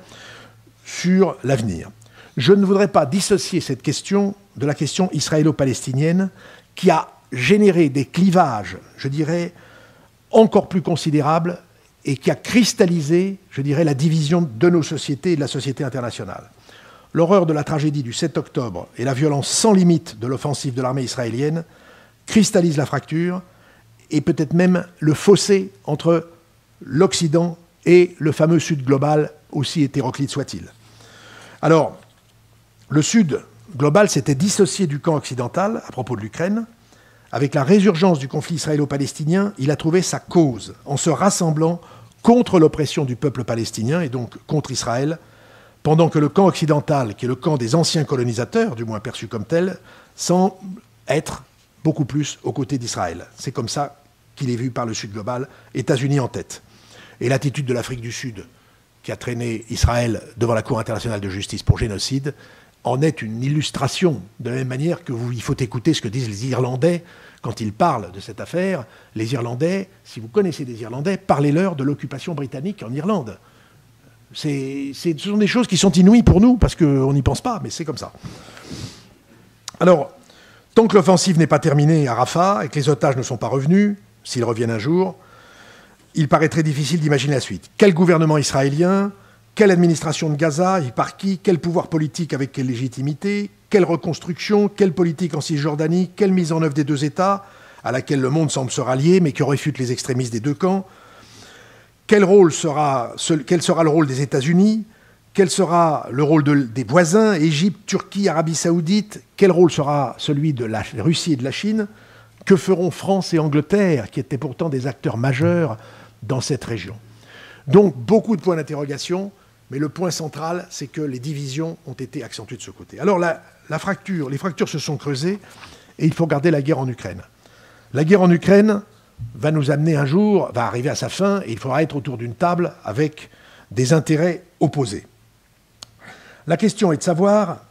sur l'avenir. Je ne voudrais pas dissocier cette question de la question israélo-palestinienne qui a généré des clivages, je dirais, encore plus considérables et qui a cristallisé, je dirais, la division de nos sociétés et de la société internationale. L'horreur de la tragédie du sept octobre et la violence sans limite de l'offensive de l'armée israélienne cristallisent la fracture et peut-être même le fossé entre l'Occident et le fameux Sud global, aussi hétéroclite soit-il. Alors, le Sud global s'était dissocié du camp occidental à propos de l'Ukraine. Avec la résurgence du conflit israélo-palestinien, il a trouvé sa cause en se rassemblant contre l'oppression du peuple palestinien et donc contre Israël, pendant que le camp occidental, qui est le camp des anciens colonisateurs, du moins perçu comme tel, semble être beaucoup plus aux côtés d'Israël. C'est comme ça qu'il est vu par le Sud global, États-Unis en tête. Et l'attitude de l'Afrique du Sud, qui a traîné Israël devant la Cour internationale de justice pour génocide, en est une illustration, de la même manière que vous, il faut écouter ce que disent les Irlandais quand ils parlent de cette affaire. Les Irlandais, si vous connaissez des Irlandais, parlez-leur de l'occupation britannique en Irlande. C'est, c'est, ce sont des choses qui sont inouïes pour nous, parce qu'on n'y pense pas, mais c'est comme ça. Alors, tant que l'offensive n'est pas terminée à Rafah et que les otages ne sont pas revenus, s'ils reviennent un jour, il paraît très difficile d'imaginer la suite. Quel gouvernement israélien ? Quelle administration de Gaza et par qui? Quel pouvoir politique avec quelle légitimité? Quelle reconstruction? Quelle politique en Cisjordanie? Quelle mise en œuvre des deux États, à laquelle le monde semble se rallier, mais qui réfute les extrémistes des deux camps? Quel, rôle sera, quel sera le rôle des États-Unis? Quel sera le rôle de, des voisins, Égypte, Turquie, Arabie Saoudite? Quel rôle sera celui de la Russie et de la Chine? Que feront France et Angleterre, qui étaient pourtant des acteurs majeurs dans cette région? Donc, beaucoup de points d'interrogation, mais le point central, c'est que les divisions ont été accentuées de ce côté. Alors, la, la fracture, les fractures se sont creusées, et il faut regarder la guerre en Ukraine. La guerre en Ukraine va nous amener un jour, va arriver à sa fin, et il faudra être autour d'une table avec des intérêts opposés. La question est de savoir,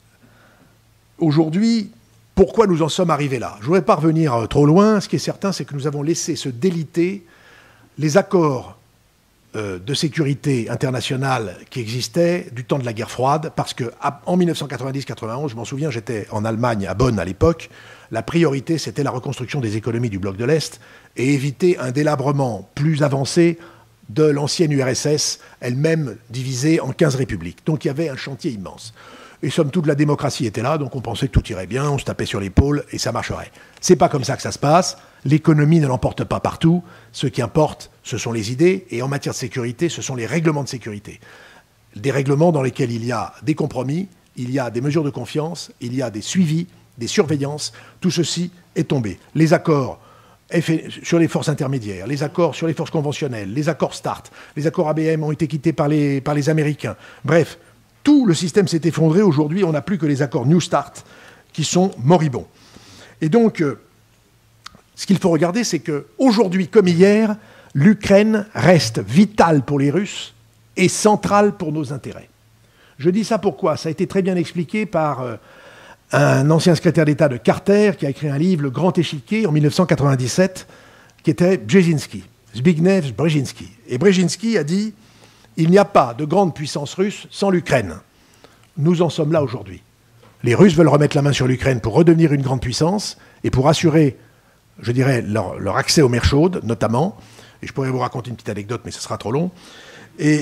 aujourd'hui, pourquoi nous en sommes arrivés là. Je ne voudrais pas revenir trop loin. Ce qui est certain, c'est que nous avons laissé se déliter les accords euh, de sécurité internationale qui existaient du temps de la guerre froide, parce qu'en mille neuf cent quatre-vingt-dix quatre-vingt-onze, je m'en souviens, j'étais en Allemagne, à Bonn à l'époque, la priorité, c'était la reconstruction des économies du bloc de l'Est et éviter un délabrement plus avancé de l'ancienne U R S S, elle-même divisée en quinze républiques. Donc il y avait un chantier immense. Et somme toute, la démocratie était là, donc on pensait que tout irait bien, on se tapait sur l'épaule et ça marcherait. C'est pas comme ça que ça se passe. L'économie ne l'emporte pas partout. Ce qui importe, ce sont les idées, et en matière de sécurité, ce sont les règlements de sécurité. Des règlements dans lesquels il y a des compromis, il y a des mesures de confiance, il y a des suivis, des surveillances. Tout ceci est tombé. Les accords sur les forces intermédiaires, les accords sur les forces conventionnelles, les accords START, les accords A B M ont été quittés par les, par les Américains. Bref, tout le système s'est effondré. Aujourd'hui, on n'a plus que les accords New START qui sont moribonds. Et donc, euh, ce qu'il faut regarder, c'est qu'aujourd'hui, comme hier, l'Ukraine reste vitale pour les Russes et centrale pour nos intérêts. Je dis ça pourquoi? Ça a été très bien expliqué par euh, un ancien secrétaire d'État de Carter qui a écrit un livre, Le Grand Échiquier, en mille neuf cent quatre-vingt-dix-sept, qui était Brzezinski, Zbigniew Brzezinski. Et Brzezinski a dit « Il n'y a pas de grande puissance russe sans l'Ukraine. » Nous en sommes là aujourd'hui. Les Russes veulent remettre la main sur l'Ukraine pour redevenir une grande puissance et pour assurer, je dirais, leur, leur accès aux mers chaudes, notamment. Et je pourrais vous raconter une petite anecdote, mais ce sera trop long. Et,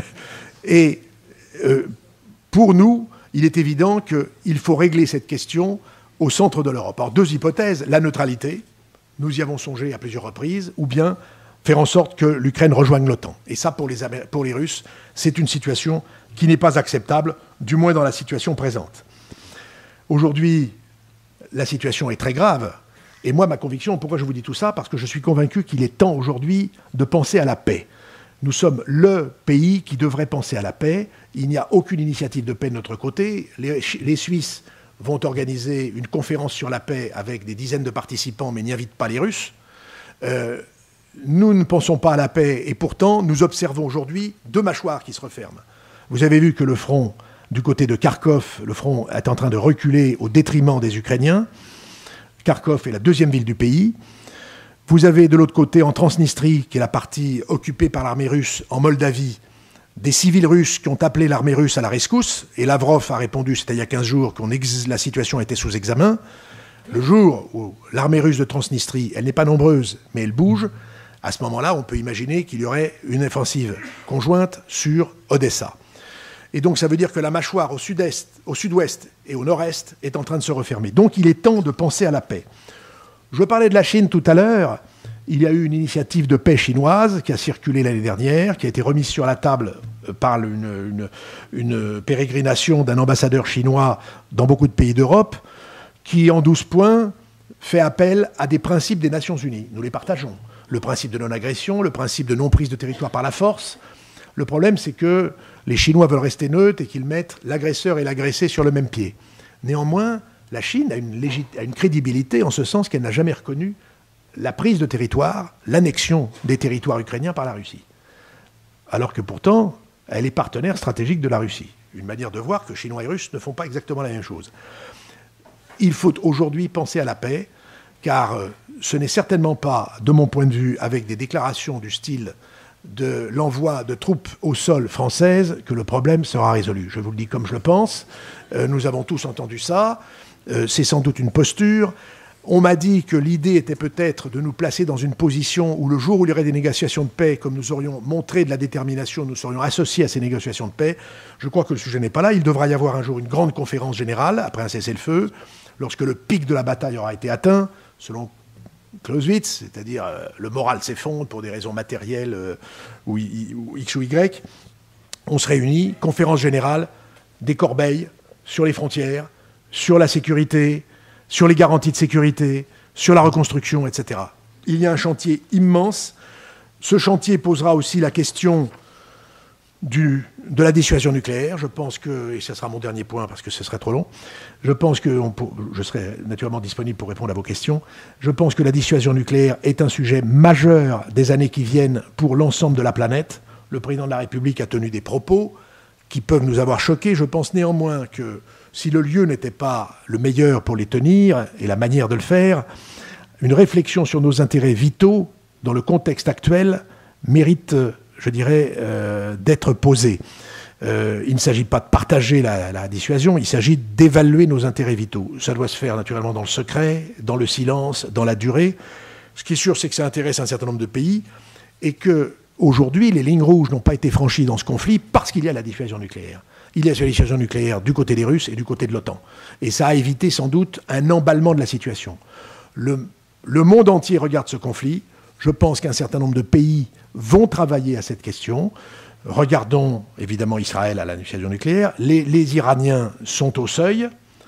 et euh, pour nous, il est évident qu'il faut régler cette question au centre de l'Europe. Alors, deux hypothèses, la neutralité, nous y avons songé à plusieurs reprises, ou bien faire en sorte que l'Ukraine rejoigne l'OTAN. Et ça, pour les, Amér- pour les Russes, c'est une situation qui n'est pas acceptable, du moins dans la situation présente. Aujourd'hui, la situation est très grave. Et moi, ma conviction, pourquoi je vous dis tout ça? Parce que je suis convaincu qu'il est temps aujourd'hui de penser à la paix. Nous sommes le pays qui devrait penser à la paix. Il n'y a aucune initiative de paix de notre côté. Les, les Suisses vont organiser une conférence sur la paix avec des dizaines de participants, mais n'y invitent pas les Russes. Euh, nous ne pensons pas à la paix, et pourtant, nous observons aujourd'hui deux mâchoires qui se referment. Vous avez vu que le front, du côté de Kharkov, le front est en train de reculer au détriment des Ukrainiens. Kharkov est la deuxième ville du pays. Vous avez de l'autre côté, en Transnistrie, qui est la partie occupée par l'armée russe, en Moldavie, des civils russes qui ont appelé l'armée russe à la rescousse. Et Lavrov a répondu, c'était il y a quinze jours, que ex- la situation était sous examen. Le jour où l'armée russe de Transnistrie, elle n'est pas nombreuse, mais elle bouge, à ce moment-là, on peut imaginer qu'il y aurait une offensive conjointe sur Odessa. Et donc ça veut dire que la mâchoire au sud-est, au sud-ouest et au nord-est est en train de se refermer. Donc il est temps de penser à la paix. Je parlais de la Chine tout à l'heure. Il y a eu une initiative de paix chinoise qui a circulé l'année dernière, qui a été remise sur la table par une, une, une pérégrination d'un ambassadeur chinois dans beaucoup de pays d'Europe, qui en douze points fait appel à des principes des Nations Unies. Nous les partageons. Le principe de non-agression, le principe de non-prise de territoire par la force. Le problème, c'est que les Chinois veulent rester neutres et qu'ils mettent l'agresseur et l'agressé sur le même pied. Néanmoins, la Chine a une, légit- a une crédibilité en ce sens qu'elle n'a jamais reconnu la prise de territoire, l'annexion des territoires ukrainiens par la Russie. Alors que pourtant, elle est partenaire stratégique de la Russie. Une manière de voir que Chinois et Russes ne font pas exactement la même chose. Il faut aujourd'hui penser à la paix, car euh, ce n'est certainement pas, de mon point de vue, avec des déclarations du style de l'envoi de troupes au sol françaises que le problème sera résolu. Je vous le dis comme je le pense. Euh, nous avons tous entendu ça. Euh, c'est sans doute une posture. On m'a dit que l'idée était peut-être de nous placer dans une position où le jour où il y aurait des négociations de paix, comme nous aurions montré de la détermination, nous serions associés à ces négociations de paix. Je crois que le sujet n'est pas là. Il devra y avoir un jour une grande conférence générale, après un cessez-le-feu, lorsque le pic de la bataille aura été atteint, selon Clausewitz, c'est-à-dire euh, le moral s'effondre pour des raisons matérielles euh, ou, ou X ou Y. On se réunit, conférence générale, des corbeilles sur les frontières, sur la sécurité, sur les garanties de sécurité, sur la reconstruction, et cetera. Il y a un chantier immense. Ce chantier posera aussi la question du, de la dissuasion nucléaire. Je pense que, et ce sera mon dernier point parce que ce serait trop long, je pense que on, je serai naturellement disponible pour répondre à vos questions. Je pense que la dissuasion nucléaire est un sujet majeur des années qui viennent pour l'ensemble de la planète. Le président de la République a tenu des propos qui peuvent nous avoir choqués. Je pense néanmoins que si le lieu n'était pas le meilleur pour les tenir et la manière de le faire, une réflexion sur nos intérêts vitaux dans le contexte actuel mérite, je dirais, euh, d'être posée. Euh, il ne s'agit pas de partager la, la dissuasion, il s'agit d'évaluer nos intérêts vitaux. Ça doit se faire naturellement dans le secret, dans le silence, dans la durée. Ce qui est sûr, c'est que ça intéresse un certain nombre de pays et que aujourd'hui, les lignes rouges n'ont pas été franchies dans ce conflit parce qu'il y a la dissuasion nucléaire. Il y a la dissuasion nucléaire du côté des Russes et du côté de l'OTAN. Et ça a évité sans doute un emballement de la situation. Le, le monde entier regarde ce conflit. Je pense qu'un certain nombre de pays vont travailler à cette question. Regardons évidemment Israël à la dissuasion nucléaire. Les, les Iraniens sont au seuil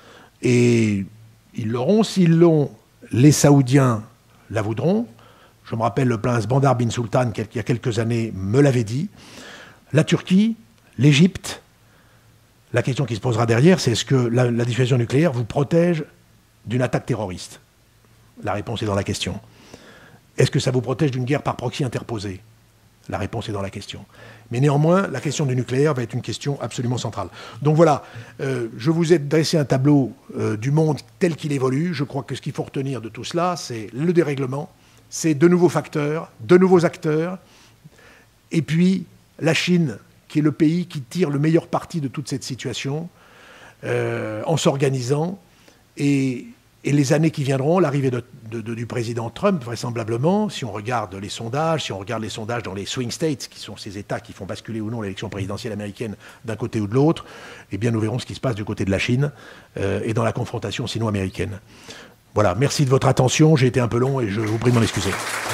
et ils l'auront. S'ils l'ont, les Saoudiens la voudront. Je me rappelle le prince Bandar bin Sultan, qui il y a quelques années, me l'avait dit. La Turquie, l'Égypte. La question qui se posera derrière, c'est est-ce que la, la dissuasion nucléaire vous protège d'une attaque terroriste? La réponse est dans la question. Est-ce que ça vous protège d'une guerre par proxy interposée? La réponse est dans la question. Mais néanmoins, la question du nucléaire va être une question absolument centrale. Donc voilà, euh, je vous ai dressé un tableau euh, du monde tel qu'il évolue. Je crois que ce qu'il faut retenir de tout cela, c'est le dérèglement, c'est de nouveaux facteurs, de nouveaux acteurs, et puis la Chine, qui est le pays qui tire le meilleur parti de toute cette situation, euh, en s'organisant, et, et les années qui viendront, l'arrivée de, de, de, du président Trump, vraisemblablement, si on regarde les sondages, si on regarde les sondages dans les swing states, qui sont ces États qui font basculer ou non l'élection présidentielle américaine d'un côté ou de l'autre, eh bien nous verrons ce qui se passe du côté de la Chine euh, et dans la confrontation sino-américaine. Voilà, merci de votre attention, j'ai été un peu long et je vous prie de m'en excuser.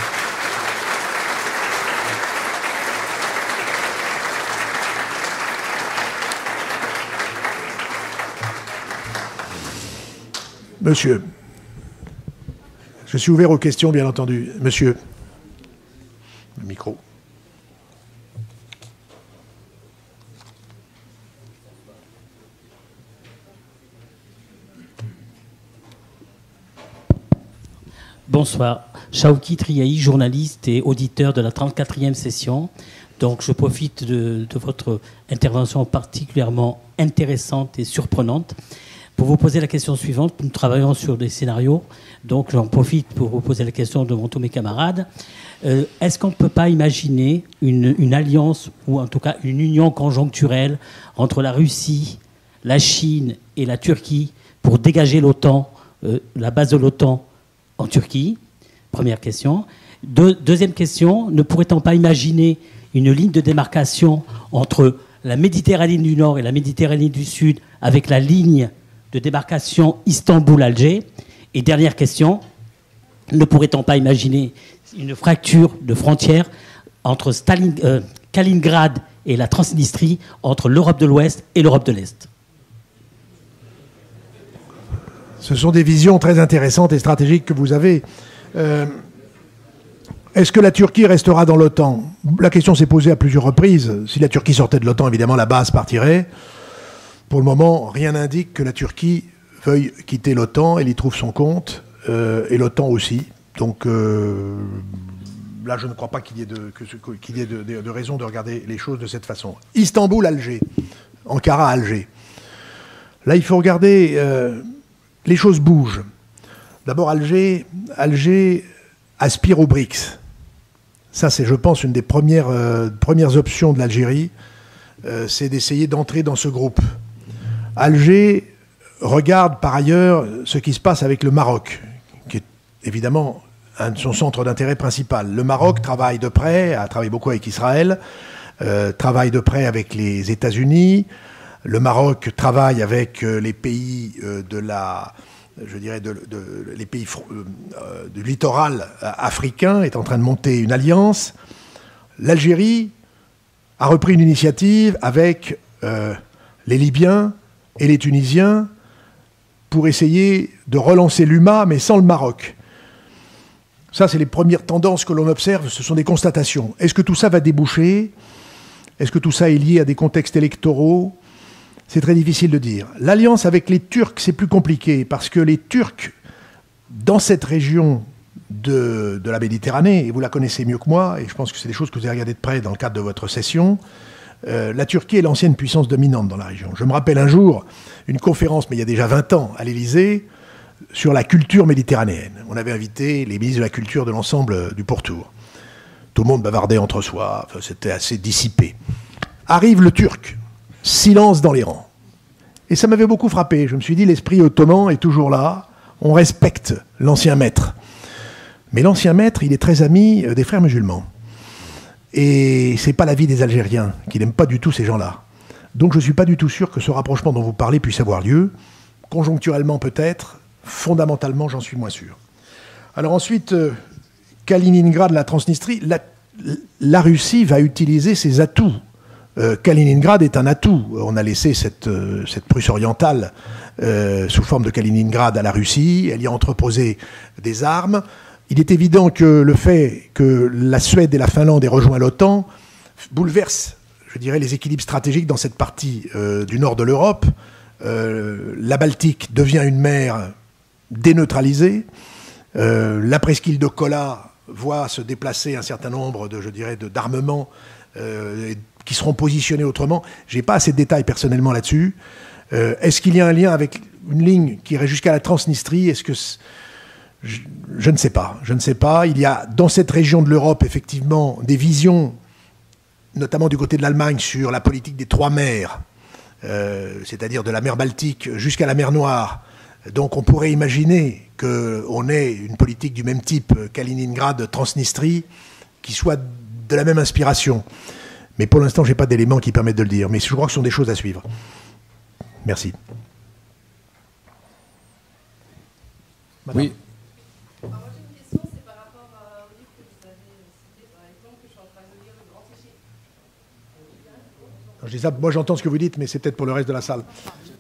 Monsieur, je suis ouvert aux questions, bien entendu. Monsieur, le micro. Bonsoir. Shaouki Triahi, journaliste et auditeur de la trente-quatrième session. Donc je profite de, de votre intervention particulièrement intéressante et surprenante pour vous poser la question suivante. Nous travaillons sur des scénarios, donc j'en profite pour vous poser la question devant tous mes camarades. Euh, est-ce qu'on ne peut pas imaginer une, une alliance, ou en tout cas une union conjoncturelle entre la Russie, la Chine et la Turquie pour dégager l'OTAN, euh, la base de l'OTAN en Turquie? Première question. De, deuxième question, ne pourrait-on pas imaginer une ligne de démarcation entre la Méditerranée du Nord et la Méditerranée du Sud avec la ligne de démarcation Istanbul-Alger? Et dernière question, ne pourrait-on pas imaginer une fracture de frontière entre Stalin, euh, Kaliningrad et la Transnistrie, entre l'Europe de l'Ouest et l'Europe de l'Est? Ce sont des visions très intéressantes et stratégiques que vous avez. Euh, est-ce que la Turquie restera dans l'OTAN? La question s'est posée à plusieurs reprises. Si la Turquie sortait de l'OTAN, évidemment, la base partirait. Pour le moment, rien n'indique que la Turquie veuille quitter l'OTAN. Elle y trouve son compte, euh, et l'OTAN aussi. Donc euh, là, je ne crois pas qu'il y ait, de, que, qu'il y ait de, de, de raison de regarder les choses de cette façon. Istanbul-Alger, Ankara-Alger. Là, il faut regarder... Euh, les choses bougent. D'abord, Alger, Alger aspire aux BRICS. Ça, c'est, je pense, une des premières, euh, premières options de l'Algérie, euh, c'est d'essayer d'entrer dans ce groupe. Alger regarde par ailleurs ce qui se passe avec le Maroc, qui est évidemment un de son centre d'intérêt principal. Le Maroc travaille de près, a travaillé beaucoup avec Israël, euh, travaille de près avec les États-Unis. Le Maroc travaille avec euh, les pays euh, de la, je dirais, de, de, les pays euh, du littoral africain, est en train de monter une alliance. L'Algérie a repris une initiative avec euh, les Libyens et les Tunisiens pour essayer de relancer l'U M A, mais sans le Maroc. Ça, c'est les premières tendances que l'on observe, ce sont des constatations. Est-ce que tout ça va déboucher? Est-ce que tout ça est lié à des contextes électoraux? C'est très difficile de dire. L'alliance avec les Turcs, c'est plus compliqué, parce que les Turcs, dans cette région de, de la Méditerranée, et vous la connaissez mieux que moi, et je pense que c'est des choses que vous avez regardées de près dans le cadre de votre session, euh, la Turquie est l'ancienne puissance dominante dans la région. Je me rappelle un jour une conférence, mais il y a déjà vingt ans, à l'Élysée, sur la culture méditerranéenne. On avait invité les ministres de la culture de l'ensemble du pourtour. Tout le monde bavardait entre soi, enfin, c'était assez dissipé. Arrive le Turc. Silence dans les rangs. Et ça m'avait beaucoup frappé. Je me suis dit, l'esprit ottoman est toujours là. On respecte l'ancien maître. Mais l'ancien maître, il est très ami des frères musulmans. Et c'est pas l'avis des Algériens, qui n'aiment pas du tout ces gens-là. Donc je ne suis pas du tout sûr que ce rapprochement dont vous parlez puisse avoir lieu. Conjoncturellement peut-être, fondamentalement j'en suis moins sûr. Alors ensuite, euh, Kaliningrad, la Transnistrie, la, la Russie va utiliser ses atouts. Euh, Kaliningrad est un atout. On a laissé cette, euh, cette Prusse orientale euh, sous forme de Kaliningrad à la Russie. Elle y a entreposé des armes. Il est évident que le fait que la Suède et la Finlande aient rejoint l'OTAN bouleverse, je dirais, les équilibres stratégiques dans cette partie euh, du nord de l'Europe. Euh, la Baltique devient une mer déneutralisée. Euh, la presqu'île de Kola voit se déplacer un certain nombre de, je dirais, de, d'armements euh, qui seront positionnés autrement. Je n'ai pas assez de détails personnellement là-dessus. Euh, est-ce qu'il y a un lien avec une ligne qui irait jusqu'à la Transnistrie? Est-ce que je, je ne sais pas. Je ne sais pas. Il y a dans cette région de l'Europe effectivement des visions, notamment du côté de l'Allemagne, sur la politique des trois mers, euh, c'est-à-dire de la mer Baltique jusqu'à la mer Noire. Donc on pourrait imaginer qu'on ait une politique du même type, Kaliningrad, Transnistrie, qui soit de la même inspiration. Mais pour l'instant, je n'ai pas d'éléments qui permettent de le dire. Mais je crois que ce sont des choses à suivre. Merci. Madame. Oui. Alors moi j'ai une question, c'est par rapport euh, au livre que vous avez cité, par exemple, que je suis en train de lire, Le Grand Échiquier. Je dis ça, moi j'entends ce que vous dites, mais c'est peut-être pour le reste de la salle.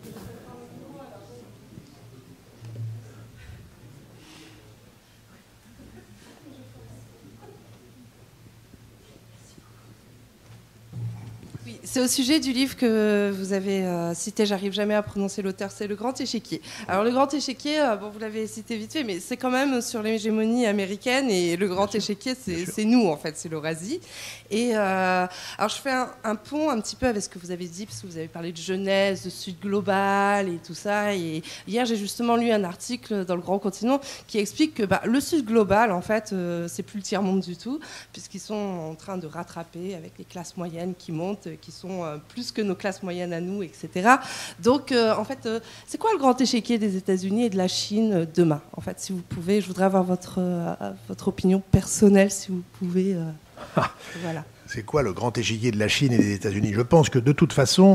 C'est au sujet du livre que vous avez euh, cité, j'arrive jamais à prononcer l'auteur, c'est Le Grand Échiquier. Alors Le Grand Échiquier, euh, bon, vous l'avez cité vite fait, mais c'est quand même sur l'hégémonie américaine, et le Grand Échiquier, c'est nous en fait, c'est l'Eurasie. Et euh, alors je fais un, un pont un petit peu avec ce que vous avez dit, parce que vous avez parlé de jeunesse, de Sud global et tout ça. Et hier j'ai justement lu un article dans Le Grand Continent qui explique que bah, le Sud global, en fait, euh, c'est plus le tiers-monde du tout, puisqu'ils sont en train de rattraper avec les classes moyennes qui montent, qui sont sont plus que nos classes moyennes à nous, et cetera. Donc, euh, en fait, euh, c'est quoi le grand échiquier des États-Unis et de la Chine euh, demain? En fait, si vous pouvez, je voudrais avoir votre, euh, votre opinion personnelle, si vous pouvez. Euh, ah, voilà. C'est quoi le grand échiquier de la Chine et des États-Unis? Je pense que de toute façon,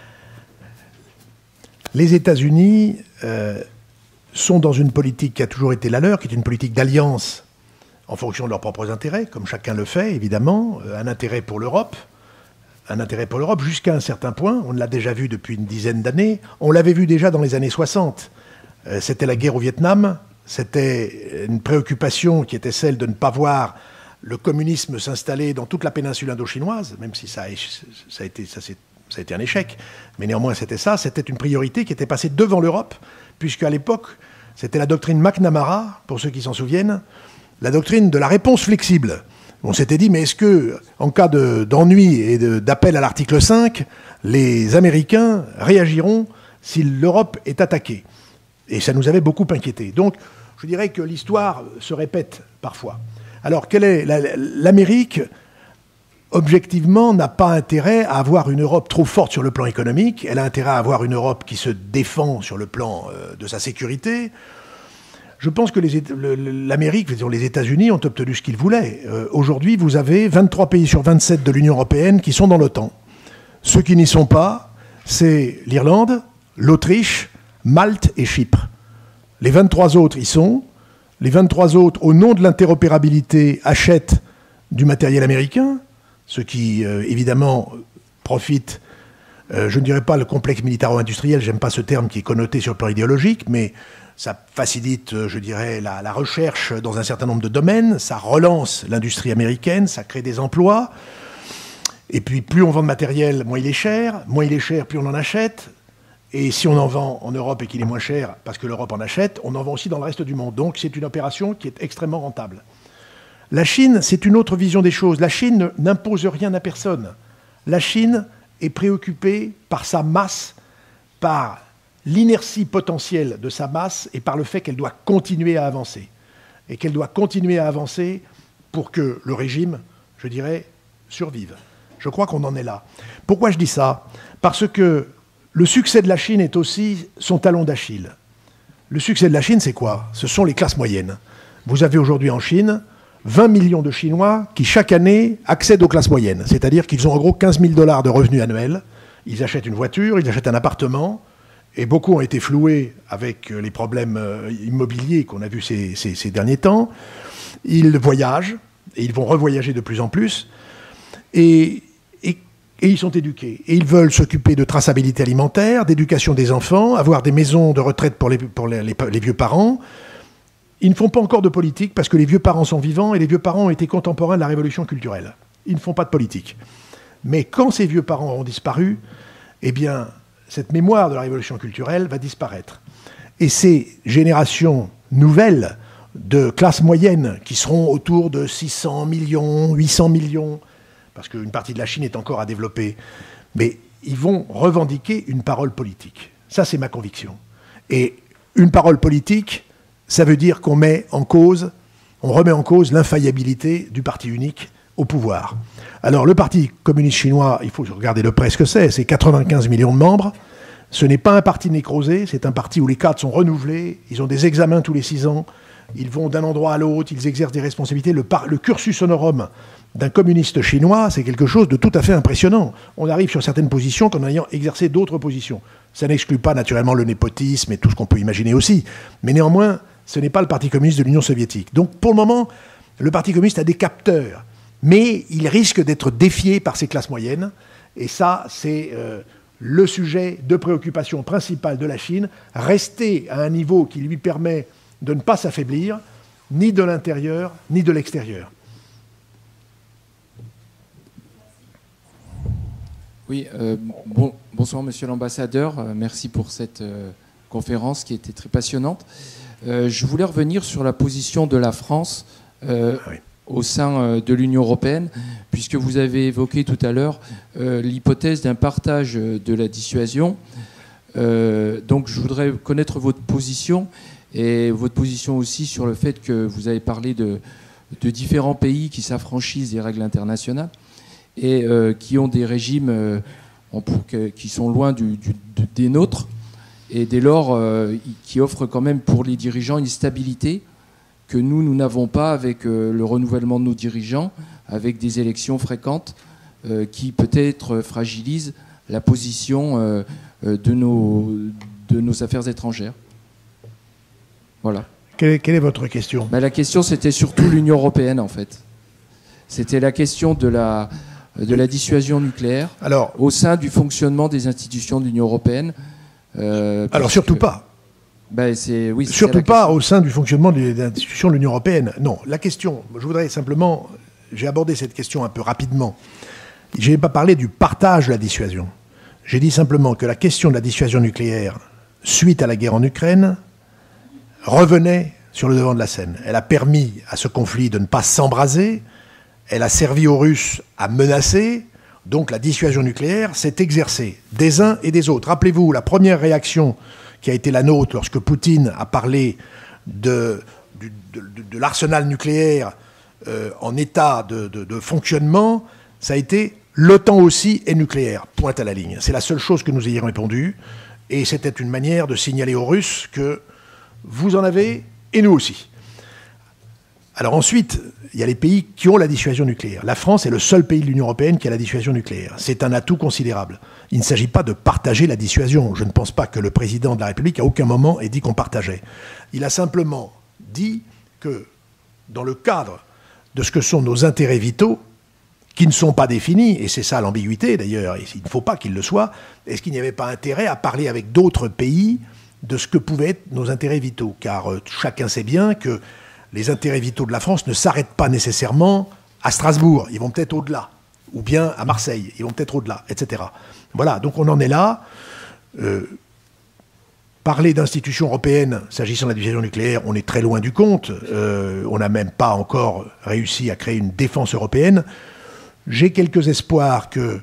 les États-Unis euh, sont dans une politique qui a toujours été la leur, qui est une politique d'alliance en fonction de leurs propres intérêts, comme chacun le fait, évidemment, euh, un intérêt pour l'Europe. Un intérêt pour l'Europe jusqu'à un certain point. On l'a déjà vu depuis une dizaine d'années. On l'avait vu déjà dans les années soixante. Euh, c'était la guerre au Vietnam. C'était une préoccupation qui était celle de ne pas voir le communisme s'installer dans toute la péninsule indochinoise, même si ça a, ça a, été, ça, ça a été un échec. Mais néanmoins, c'était ça. C'était une priorité qui était passée devant l'Europe, puisqu'à l'époque, c'était la doctrine McNamara, pour ceux qui s'en souviennent, la doctrine de la réponse flexible. On s'était dit, mais est-ce que, en cas d'ennui et d'appel à l'article cinq, les Américains réagiront si l'Europe est attaquée? Et ça nous avait beaucoup inquiétés. Donc, je dirais que l'histoire se répète parfois. Alors, quelle est l'Amérique, objectivement, n'a pas intérêt à avoir une Europe trop forte sur le plan économique. Elle a intérêt à avoir une Europe qui se défend sur le plan de sa sécurité. Je pense que l'Amérique, les États-Unis ont obtenu ce qu'ils voulaient. Euh, Aujourd'hui, vous avez vingt-trois pays sur vingt-sept de l'Union européenne qui sont dans l'OTAN. Ceux qui n'y sont pas, c'est l'Irlande, l'Autriche, Malte et Chypre. Les vingt-trois autres y sont. Les vingt-trois autres, au nom de l'interopérabilité, achètent du matériel américain, ce qui, euh, évidemment, profite, euh, je ne dirais pas le complexe militaro-industriel, j'aime pas ce terme qui est connoté sur le plan idéologique, mais ça facilite, je dirais, la, la recherche dans un certain nombre de domaines, ça relance l'industrie américaine, ça crée des emplois. Et puis, plus on vend de matériel, moins il est cher. Moins il est cher, plus on en achète. Et si on en vend en Europe et qu'il est moins cher, parce que l'Europe en achète, on en vend aussi dans le reste du monde. Donc, c'est une opération qui est extrêmement rentable. La Chine, c'est une autre vision des choses. La Chine n'impose rien à personne. La Chine est préoccupée par sa masse, par l'inertie potentielle de sa masse et par le fait qu'elle doit continuer à avancer. Et qu'elle doit continuer à avancer pour que le régime, je dirais, survive. Je crois qu'on en est là. Pourquoi je dis ça? Parce que le succès de la Chine est aussi son talon d'Achille. Le succès de la Chine, c'est quoi? Ce sont les classes moyennes. Vous avez aujourd'hui en Chine vingt millions de Chinois qui, chaque année, accèdent aux classes moyennes. C'est-à-dire qu'ils ont en gros quinze mille dollars de revenus annuels. Ils achètent une voiture, ils achètent un appartement. Et beaucoup ont été floués avec les problèmes immobiliers qu'on a vus ces, ces, ces derniers temps. Ils voyagent, et ils vont revoyager de plus en plus, et, et, et ils sont éduqués. Et ils veulent s'occuper de traçabilité alimentaire, d'éducation des enfants, avoir des maisons de retraite pour les, pour les, les, les vieux parents. Ils ne font pas encore de politique parce que les vieux parents sont vivants, et les vieux parents ont été contemporains de la révolution culturelle. Ils ne font pas de politique. Mais quand ces vieux parents auront disparu, eh bien, cette mémoire de la révolution culturelle va disparaître. Et ces générations nouvelles de classe moyenne qui seront autour de six cents millions, huit cents millions, parce qu'une partie de la Chine est encore à développer. Mais ils vont revendiquer une parole politique. Ça, c'est ma conviction. Et une parole politique, ça veut dire qu'on met en cause, on remet en cause l'infaillibilité du parti unique au pouvoir. Alors, le Parti communiste chinois, il faut regarder de près ce que c'est, c'est quatre-vingt-quinze millions de membres. Ce n'est pas un parti nécrosé, c'est un parti où les cadres sont renouvelés, ils ont des examens tous les six ans, ils vont d'un endroit à l'autre, ils exercent des responsabilités. Le, par, le cursus honorum d'un communiste chinois, c'est quelque chose de tout à fait impressionnant. On arrive sur certaines positions qu'en ayant exercé d'autres positions. Ça n'exclut pas naturellement le népotisme et tout ce qu'on peut imaginer aussi. Mais néanmoins, ce n'est pas le Parti communiste de l'Union soviétique. Donc pour le moment, le Parti communiste a des capteurs. Mais il risque d'être défié par ces classes moyennes. Et ça, c'est euh, le sujet de préoccupation principale de la Chine. Rester à un niveau qui lui permet de ne pas s'affaiblir, ni de l'intérieur, ni de l'extérieur. Oui, euh, bon, bonsoir Monsieur l'ambassadeur. Euh, merci pour cette euh, conférence qui était très passionnante. Euh, je voulais revenir sur la position de la France euh, oui. au sein euh, de l'Union européenne, puisque vous avez évoqué tout à l'heure euh, l'hypothèse d'un partage de la dissuasion. Euh, donc je voudrais connaître votre position et votre position aussi sur le fait que vous avez parlé de, de différents pays qui s'affranchissent des règles internationales et euh, qui ont des régimes euh, qui sont loin du, du, des nôtres, et dès lors euh, qui offrent quand même pour les dirigeants une stabilité que nous, nous n'avons pas avec euh, le renouvellement de nos dirigeants, avec des élections fréquentes euh, qui peut-être fragilisent la position euh, de, nos, de nos affaires étrangères. Voilà. Quelle est, quelle est votre question ? Ben, la question, c'était surtout l'Union européenne, en fait. C'était la question de la... de la dissuasion nucléaire alors, au sein du fonctionnement des institutions de l'Union européenne. Euh, alors surtout que, pas. Ben c'est, oui, surtout pas question. Au sein du fonctionnement des institutions de l'Union européenne. Non, la question, je voudrais simplement, j'ai abordé cette question un peu rapidement. Je n'ai pas parlé du partage de la dissuasion. J'ai dit simplement que la question de la dissuasion nucléaire, suite à la guerre en Ukraine, revenait sur le devant de la scène. Elle a permis à ce conflit de ne pas s'embraser. Elle a servi aux Russes à menacer, donc la dissuasion nucléaire s'est exercée des uns et des autres. Rappelez-vous, la première réaction qui a été la nôtre lorsque Poutine a parlé de, de, de, de l'arsenal nucléaire euh, en état de, de, de fonctionnement, ça a été « l'OTAN aussi est nucléaire », pointe à la ligne. C'est la seule chose que nous ayons répondu, et c'était une manière de signaler aux Russes que vous en avez et nous aussi. Alors ensuite, il y a les pays qui ont la dissuasion nucléaire. La France est le seul pays de l'Union européenne qui a la dissuasion nucléaire. C'est un atout considérable. Il ne s'agit pas de partager la dissuasion. Je ne pense pas que le président de la République à aucun moment ait dit qu'on partageait. Il a simplement dit que dans le cadre de ce que sont nos intérêts vitaux, qui ne sont pas définis, et c'est ça l'ambiguïté d'ailleurs, et il ne faut pas qu'ils le soient, est-ce qu'il n'y avait pas intérêt à parler avec d'autres pays de ce que pouvaient être nos intérêts vitaux ? Car euh, chacun sait bien que les intérêts vitaux de la France ne s'arrêtent pas nécessairement à Strasbourg, ils vont peut-être au-delà, ou bien à Marseille, ils vont peut-être au-delà, et cetera. Voilà, donc on en est là. Euh, parler d'institutions européennes, s'agissant de la dissuasion nucléaire, on est très loin du compte. Euh, on n'a même pas encore réussi à créer une défense européenne. J'ai quelques espoirs que,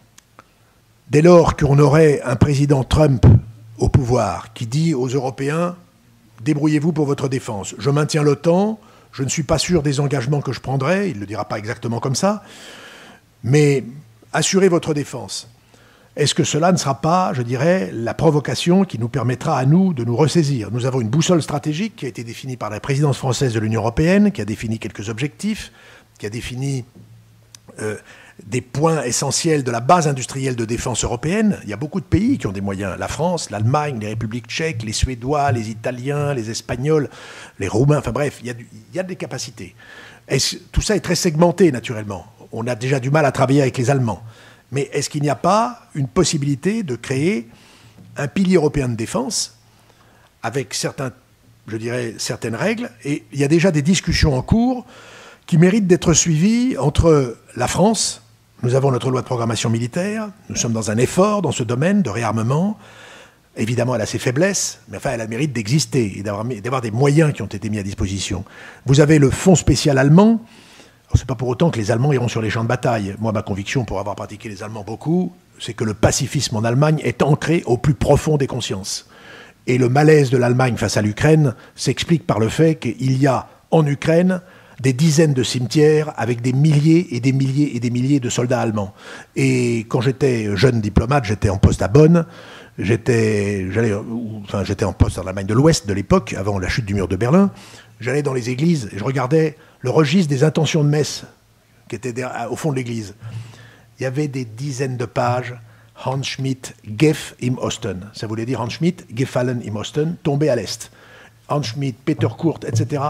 dès lors qu'on aurait un président Trump au pouvoir qui dit aux Européens « débrouillez-vous pour votre défense. Je maintiens l'OTAN, je ne suis pas sûr des engagements que je prendrai, il ne le dira pas exactement comme ça, mais assurez votre défense. » Est-ce que cela ne sera pas, je dirais, la provocation qui nous permettra à nous de nous ressaisir ? Nous avons une boussole stratégique qui a été définie par la présidence française de l'Union européenne, qui a défini quelques objectifs, qui a défini euh, des points essentiels de la base industrielle de défense européenne. Il y a beaucoup de pays qui ont des moyens. La France, l'Allemagne, les Républiques tchèques, les Suédois, les Italiens, les Espagnols, les Roumains, enfin bref, il y a, du, il y a des capacités. Est-ce, tout ça est très segmenté, naturellement. On a déjà du mal à travailler avec les Allemands. Mais est-ce qu'il n'y a pas une possibilité de créer un pilier européen de défense avec certains, je dirais, certaines règles ? Et il y a déjà des discussions en cours qui méritent d'être suivies entre la France. Nous avons notre loi de programmation militaire, nous sommes dans un effort dans ce domaine de réarmement. Évidemment, elle a ses faiblesses, mais enfin, elle a le mérite d'exister et d'avoir des moyens qui ont été mis à disposition. Vous avez le Fonds spécial allemand. Ce n'est pas pour autant que les Allemands iront sur les champs de bataille. Moi, ma conviction, pour avoir pratiqué les Allemands beaucoup, c'est que le pacifisme en Allemagne est ancré au plus profond des consciences. Et le malaise de l'Allemagne face à l'Ukraine s'explique par le fait qu'il y a en Ukraine des dizaines de cimetières avec des milliers et des milliers et des milliers de soldats allemands. Et quand j'étais jeune diplomate, j'étais en poste à Bonn. J'étais, j'allais, enfin, j'étais en poste en Allemagne de l'Ouest de l'époque, avant la chute du mur de Berlin. J'allais dans les églises et je regardais le registre des intentions de messe qui était au fond de l'église. Il y avait des dizaines de pages. Hans Schmidt, Gef im Osten. Ça voulait dire Hans Schmidt, Gefallen im Osten, tombé à l'Est. Hans Schmidt, Peter Kurt, et cetera.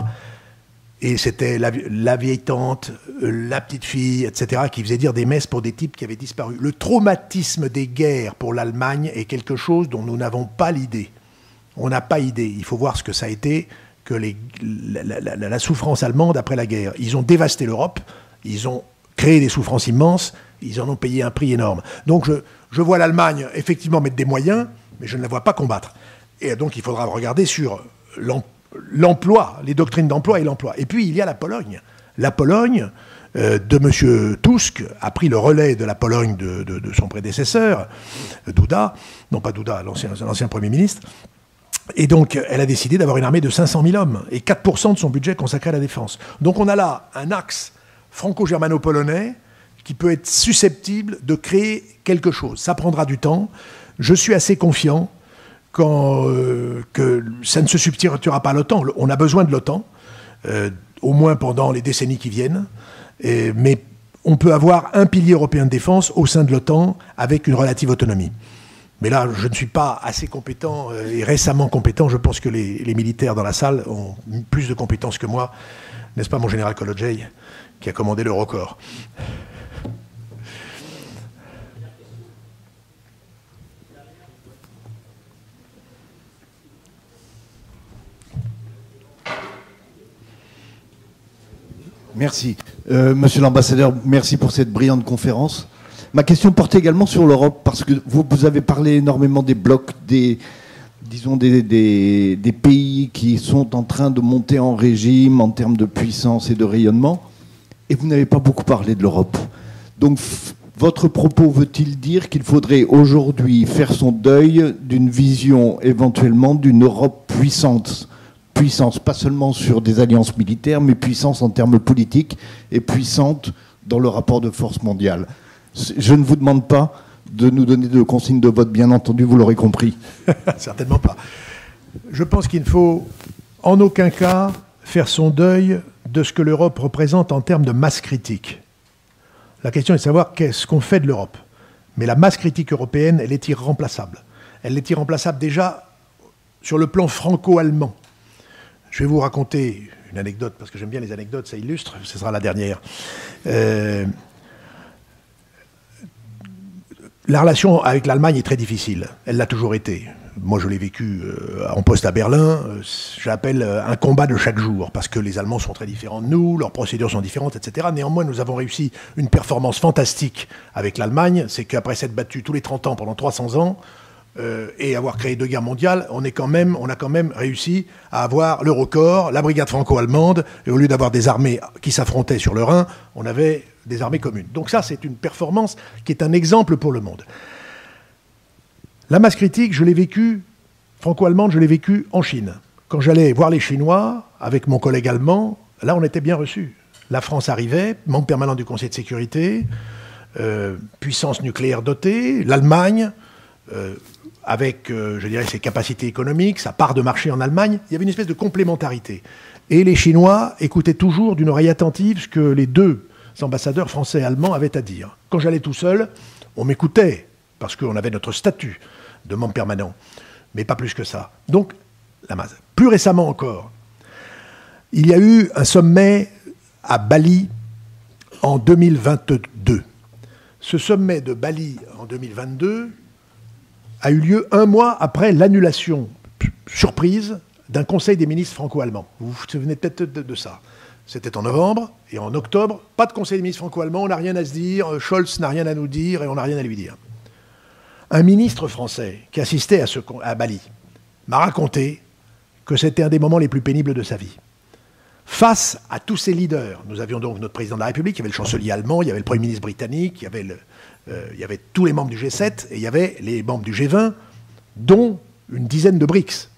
Et c'était la, la vieille tante, la petite fille, et cetera, qui faisaient dire des messes pour des types qui avaient disparu. Le traumatisme des guerres pour l'Allemagne est quelque chose dont nous n'avons pas l'idée. On n'a pas idée. Il faut voir ce que ça a été, que les, la, la, la, la souffrance allemande après la guerre. Ils ont dévasté l'Europe, ils ont créé des souffrances immenses, ils en ont payé un prix énorme. Donc je, je vois l'Allemagne effectivement mettre des moyens, mais je ne la vois pas combattre. Et donc il faudra regarder sur l'emploi. L'emploi, les doctrines d'emploi et l'emploi. Et puis, il y a la Pologne. La Pologne euh, de M. Tusk a pris le relais de la Pologne de, de, de son prédécesseur, Duda, non pas Duda, l'ancien, l'ancien Premier ministre. Et donc, elle a décidé d'avoir une armée de cinq cent mille hommes et quatre pour cent de son budget consacré à la défense. Donc, on a là un axe franco-germano-polonais qui peut être susceptible de créer quelque chose. Ça prendra du temps. Je suis assez confiant Quand, euh, que ça ne se substituera pas à l'OTAN. On a besoin de l'OTAN, euh, au moins pendant les décennies qui viennent, et, mais on peut avoir un pilier européen de défense au sein de l'OTAN avec une relative autonomie. Mais là, je ne suis pas assez compétent euh, et récemment compétent. Je pense que les, les militaires dans la salle ont plus de compétences que moi. N'est-ce pas, mon général Kolodjej, qui a commandé l'Eurocorps ? Merci. Euh, Monsieur l'ambassadeur, merci pour cette brillante conférence. Ma question portait également sur l'Europe, parce que vous, vous avez parlé énormément des blocs, des, disons des, des, des pays qui sont en train de monter en régime en termes de puissance et de rayonnement, et vous n'avez pas beaucoup parlé de l'Europe. Donc, votre propos veut-il dire qu'il faudrait aujourd'hui faire son deuil d'une vision éventuellement d'une Europe puissante ? Puissance, pas seulement sur des alliances militaires, mais puissance en termes politiques et puissante dans le rapport de force mondiale. Je ne vous demande pas de nous donner de consignes de vote, bien entendu, vous l'aurez compris. Certainement pas. Je pense qu'il ne faut en aucun cas faire son deuil de ce que l'Europe représente en termes de masse critique. La question est de savoir qu'est-ce qu'on fait de l'Europe. Mais la masse critique européenne, elle est irremplaçable. Elle est irremplaçable déjà sur le plan franco-allemand. Je vais vous raconter une anecdote, parce que j'aime bien les anecdotes, ça illustre, ce sera la dernière. Euh, la relation avec l'Allemagne est très difficile, elle l'a toujours été. Moi je l'ai vécu euh, en poste à Berlin, euh, j'appelle euh, un combat de chaque jour, parce que les Allemands sont très différents de nous, leurs procédures sont différentes, et cetera. Néanmoins, nous avons réussi une performance fantastique avec l'Allemagne, c'est qu'après s'être battu tous les trente ans pendant trois cents ans, Euh, et avoir créé deux guerres mondiales, on, est quand même, on a quand même réussi à avoir l'Eurocorps, la brigade franco-allemande, et au lieu d'avoir des armées qui s'affrontaient sur le Rhin, on avait des armées communes. Donc ça, c'est une performance qui est un exemple pour le monde. La masse critique, je l'ai vécue, franco-allemande, je l'ai vécue en Chine. Quand j'allais voir les Chinois, avec mon collègue allemand, là, on était bien reçus. La France arrivait, membre permanent du Conseil de sécurité, euh, puissance nucléaire dotée, l'Allemagne, euh, avec, euh, je dirais, ses capacités économiques, sa part de marché en Allemagne, il y avait une espèce de complémentarité. Et les Chinois écoutaient toujours d'une oreille attentive ce que les deux ambassadeurs français et allemands avaient à dire. Quand j'allais tout seul, on m'écoutait, parce qu'on avait notre statut de membre permanent, mais pas plus que ça. Donc, la masse. Plus récemment encore, il y a eu un sommet à Bali en deux mille vingt-deux. Ce sommet de Bali en deux mille vingt-deux a eu lieu un mois après l'annulation surprise d'un conseil des ministres franco-allemands. Vous vous souvenez peut-être de, de ça. C'était en novembre, et en octobre, pas de conseil des ministres franco-allemands, on n'a rien à se dire, Scholz n'a rien à nous dire, et on n'a rien à lui dire. Un ministre français qui assistait à, ce, à Bali m'a raconté que c'était un des moments les plus pénibles de sa vie. Face à tous ces leaders, nous avions donc notre président de la République, il y avait le chancelier allemand, il y avait le Premier ministre britannique, il y avait, le, euh, il y avait tous les membres du G sept et il y avait les membres du G vingt, dont une dizaine de BRICS.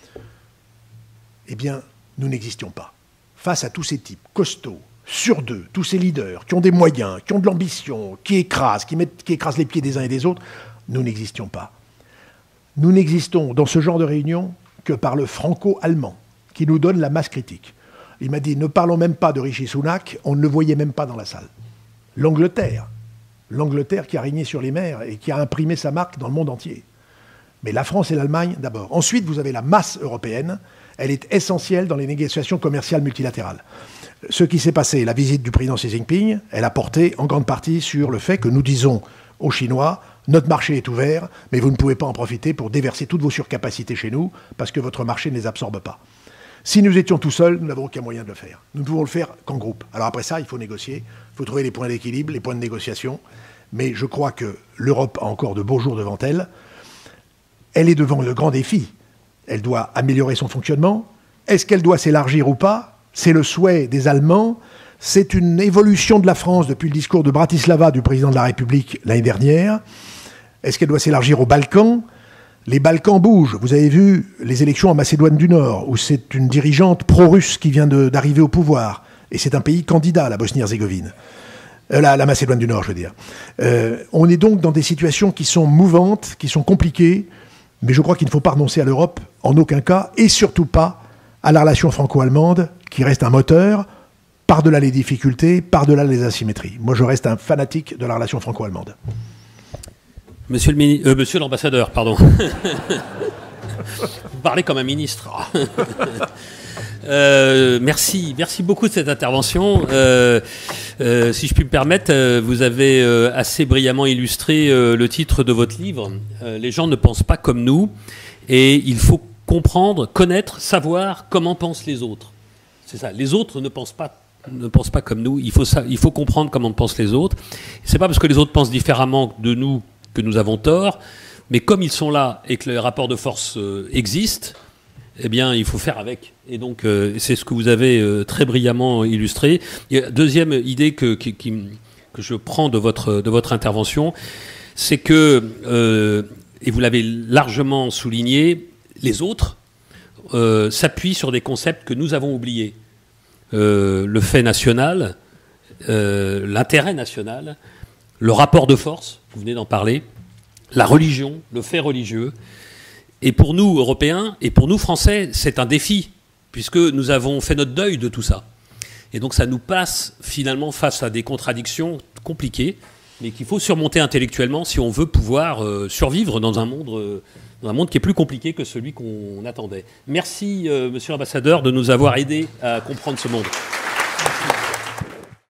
Eh bien, nous n'existions pas. Face à tous ces types costauds, sur deux, tous ces leaders qui ont des moyens, qui ont de l'ambition, qui écrasent, qui, mettent, qui écrasent les pieds des uns et des autres, nous n'existions pas. Nous n'existons dans ce genre de réunion que par le franco-allemand, qui nous donne la masse critique. Il m'a dit, ne parlons même pas de Rishi Sunak, on ne le voyait même pas dans la salle. L'Angleterre, l'Angleterre qui a régné sur les mers et qui a imprimé sa marque dans le monde entier. Mais la France et l'Allemagne d'abord. Ensuite, vous avez la masse européenne, elle est essentielle dans les négociations commerciales multilatérales. Ce qui s'est passé, la visite du président Xi Jinping, elle a porté en grande partie sur le fait que nous disons aux Chinois, notre marché est ouvert, mais vous ne pouvez pas en profiter pour déverser toutes vos surcapacités chez nous, parce que votre marché ne les absorbe pas. Si nous étions tout seuls, nous n'avons aucun moyen de le faire. Nous ne pouvons le faire qu'en groupe. Alors après ça, il faut négocier, il faut trouver les points d'équilibre, les points de négociation. Mais je crois que l'Europe a encore de beaux jours devant elle. Elle est devant le grand défi. Elle doit améliorer son fonctionnement. Est-ce qu'elle doit s'élargir ou pas? C'est le souhait des Allemands. C'est une évolution de la France depuis le discours de Bratislava du président de la République l'année dernière. Est-ce qu'elle doit s'élargir aux Balkans? Les Balkans bougent. Vous avez vu les élections en Macédoine du Nord, où c'est une dirigeante pro-russe qui vient d'arriver au pouvoir. Et c'est un pays candidat, la Bosnie-Herzégovine. Euh, la, la Macédoine du Nord, je veux dire. Euh, on est donc dans des situations qui sont mouvantes, qui sont compliquées, mais je crois qu'il ne faut pas renoncer à l'Europe, en aucun cas, et surtout pas à la relation franco-allemande, qui reste un moteur, par-delà les difficultés, par-delà les asymétries. Moi, je reste un fanatique de la relation franco-allemande. Monsieur le mini... euh, monsieur l'ambassadeur, pardon. Vous parlez comme un ministre. euh, merci, merci beaucoup de cette intervention. Euh, euh, si je puis me permettre, euh, vous avez euh, assez brillamment illustré euh, le titre de votre livre. Euh, les gens ne pensent pas comme nous, et il faut comprendre, connaître, savoir comment pensent les autres. C'est ça. Les autres ne pensent pas. ne pensent pas comme nous. Il faut, ça, il faut comprendre comment pensent les autres. C'est pas parce que les autres pensent différemment de nous que nous avons tort, mais comme ils sont là et que les rapports de force euh, existent, eh bien, il faut faire avec. Et donc, euh, c'est ce que vous avez euh, très brillamment illustré. Et deuxième idée que, qui, qui, que je prends de votre, de votre intervention, c'est que, euh, et vous l'avez largement souligné, les autres euh, s'appuient sur des concepts que nous avons oubliés. Euh, le fait national, euh, l'intérêt national, le rapport de force, vous venez d'en parler, la religion, le fait religieux. Et pour nous, Européens, et pour nous, Français, c'est un défi, puisque nous avons fait notre deuil de tout ça. Et donc ça nous passe finalement face à des contradictions compliquées, mais qu'il faut surmonter intellectuellement si on veut pouvoir euh, survivre dans un monde... Euh, dans un monde qui est plus compliqué que celui qu'on attendait. Merci, euh, monsieur l'ambassadeur, de nous avoir aidés à comprendre ce monde.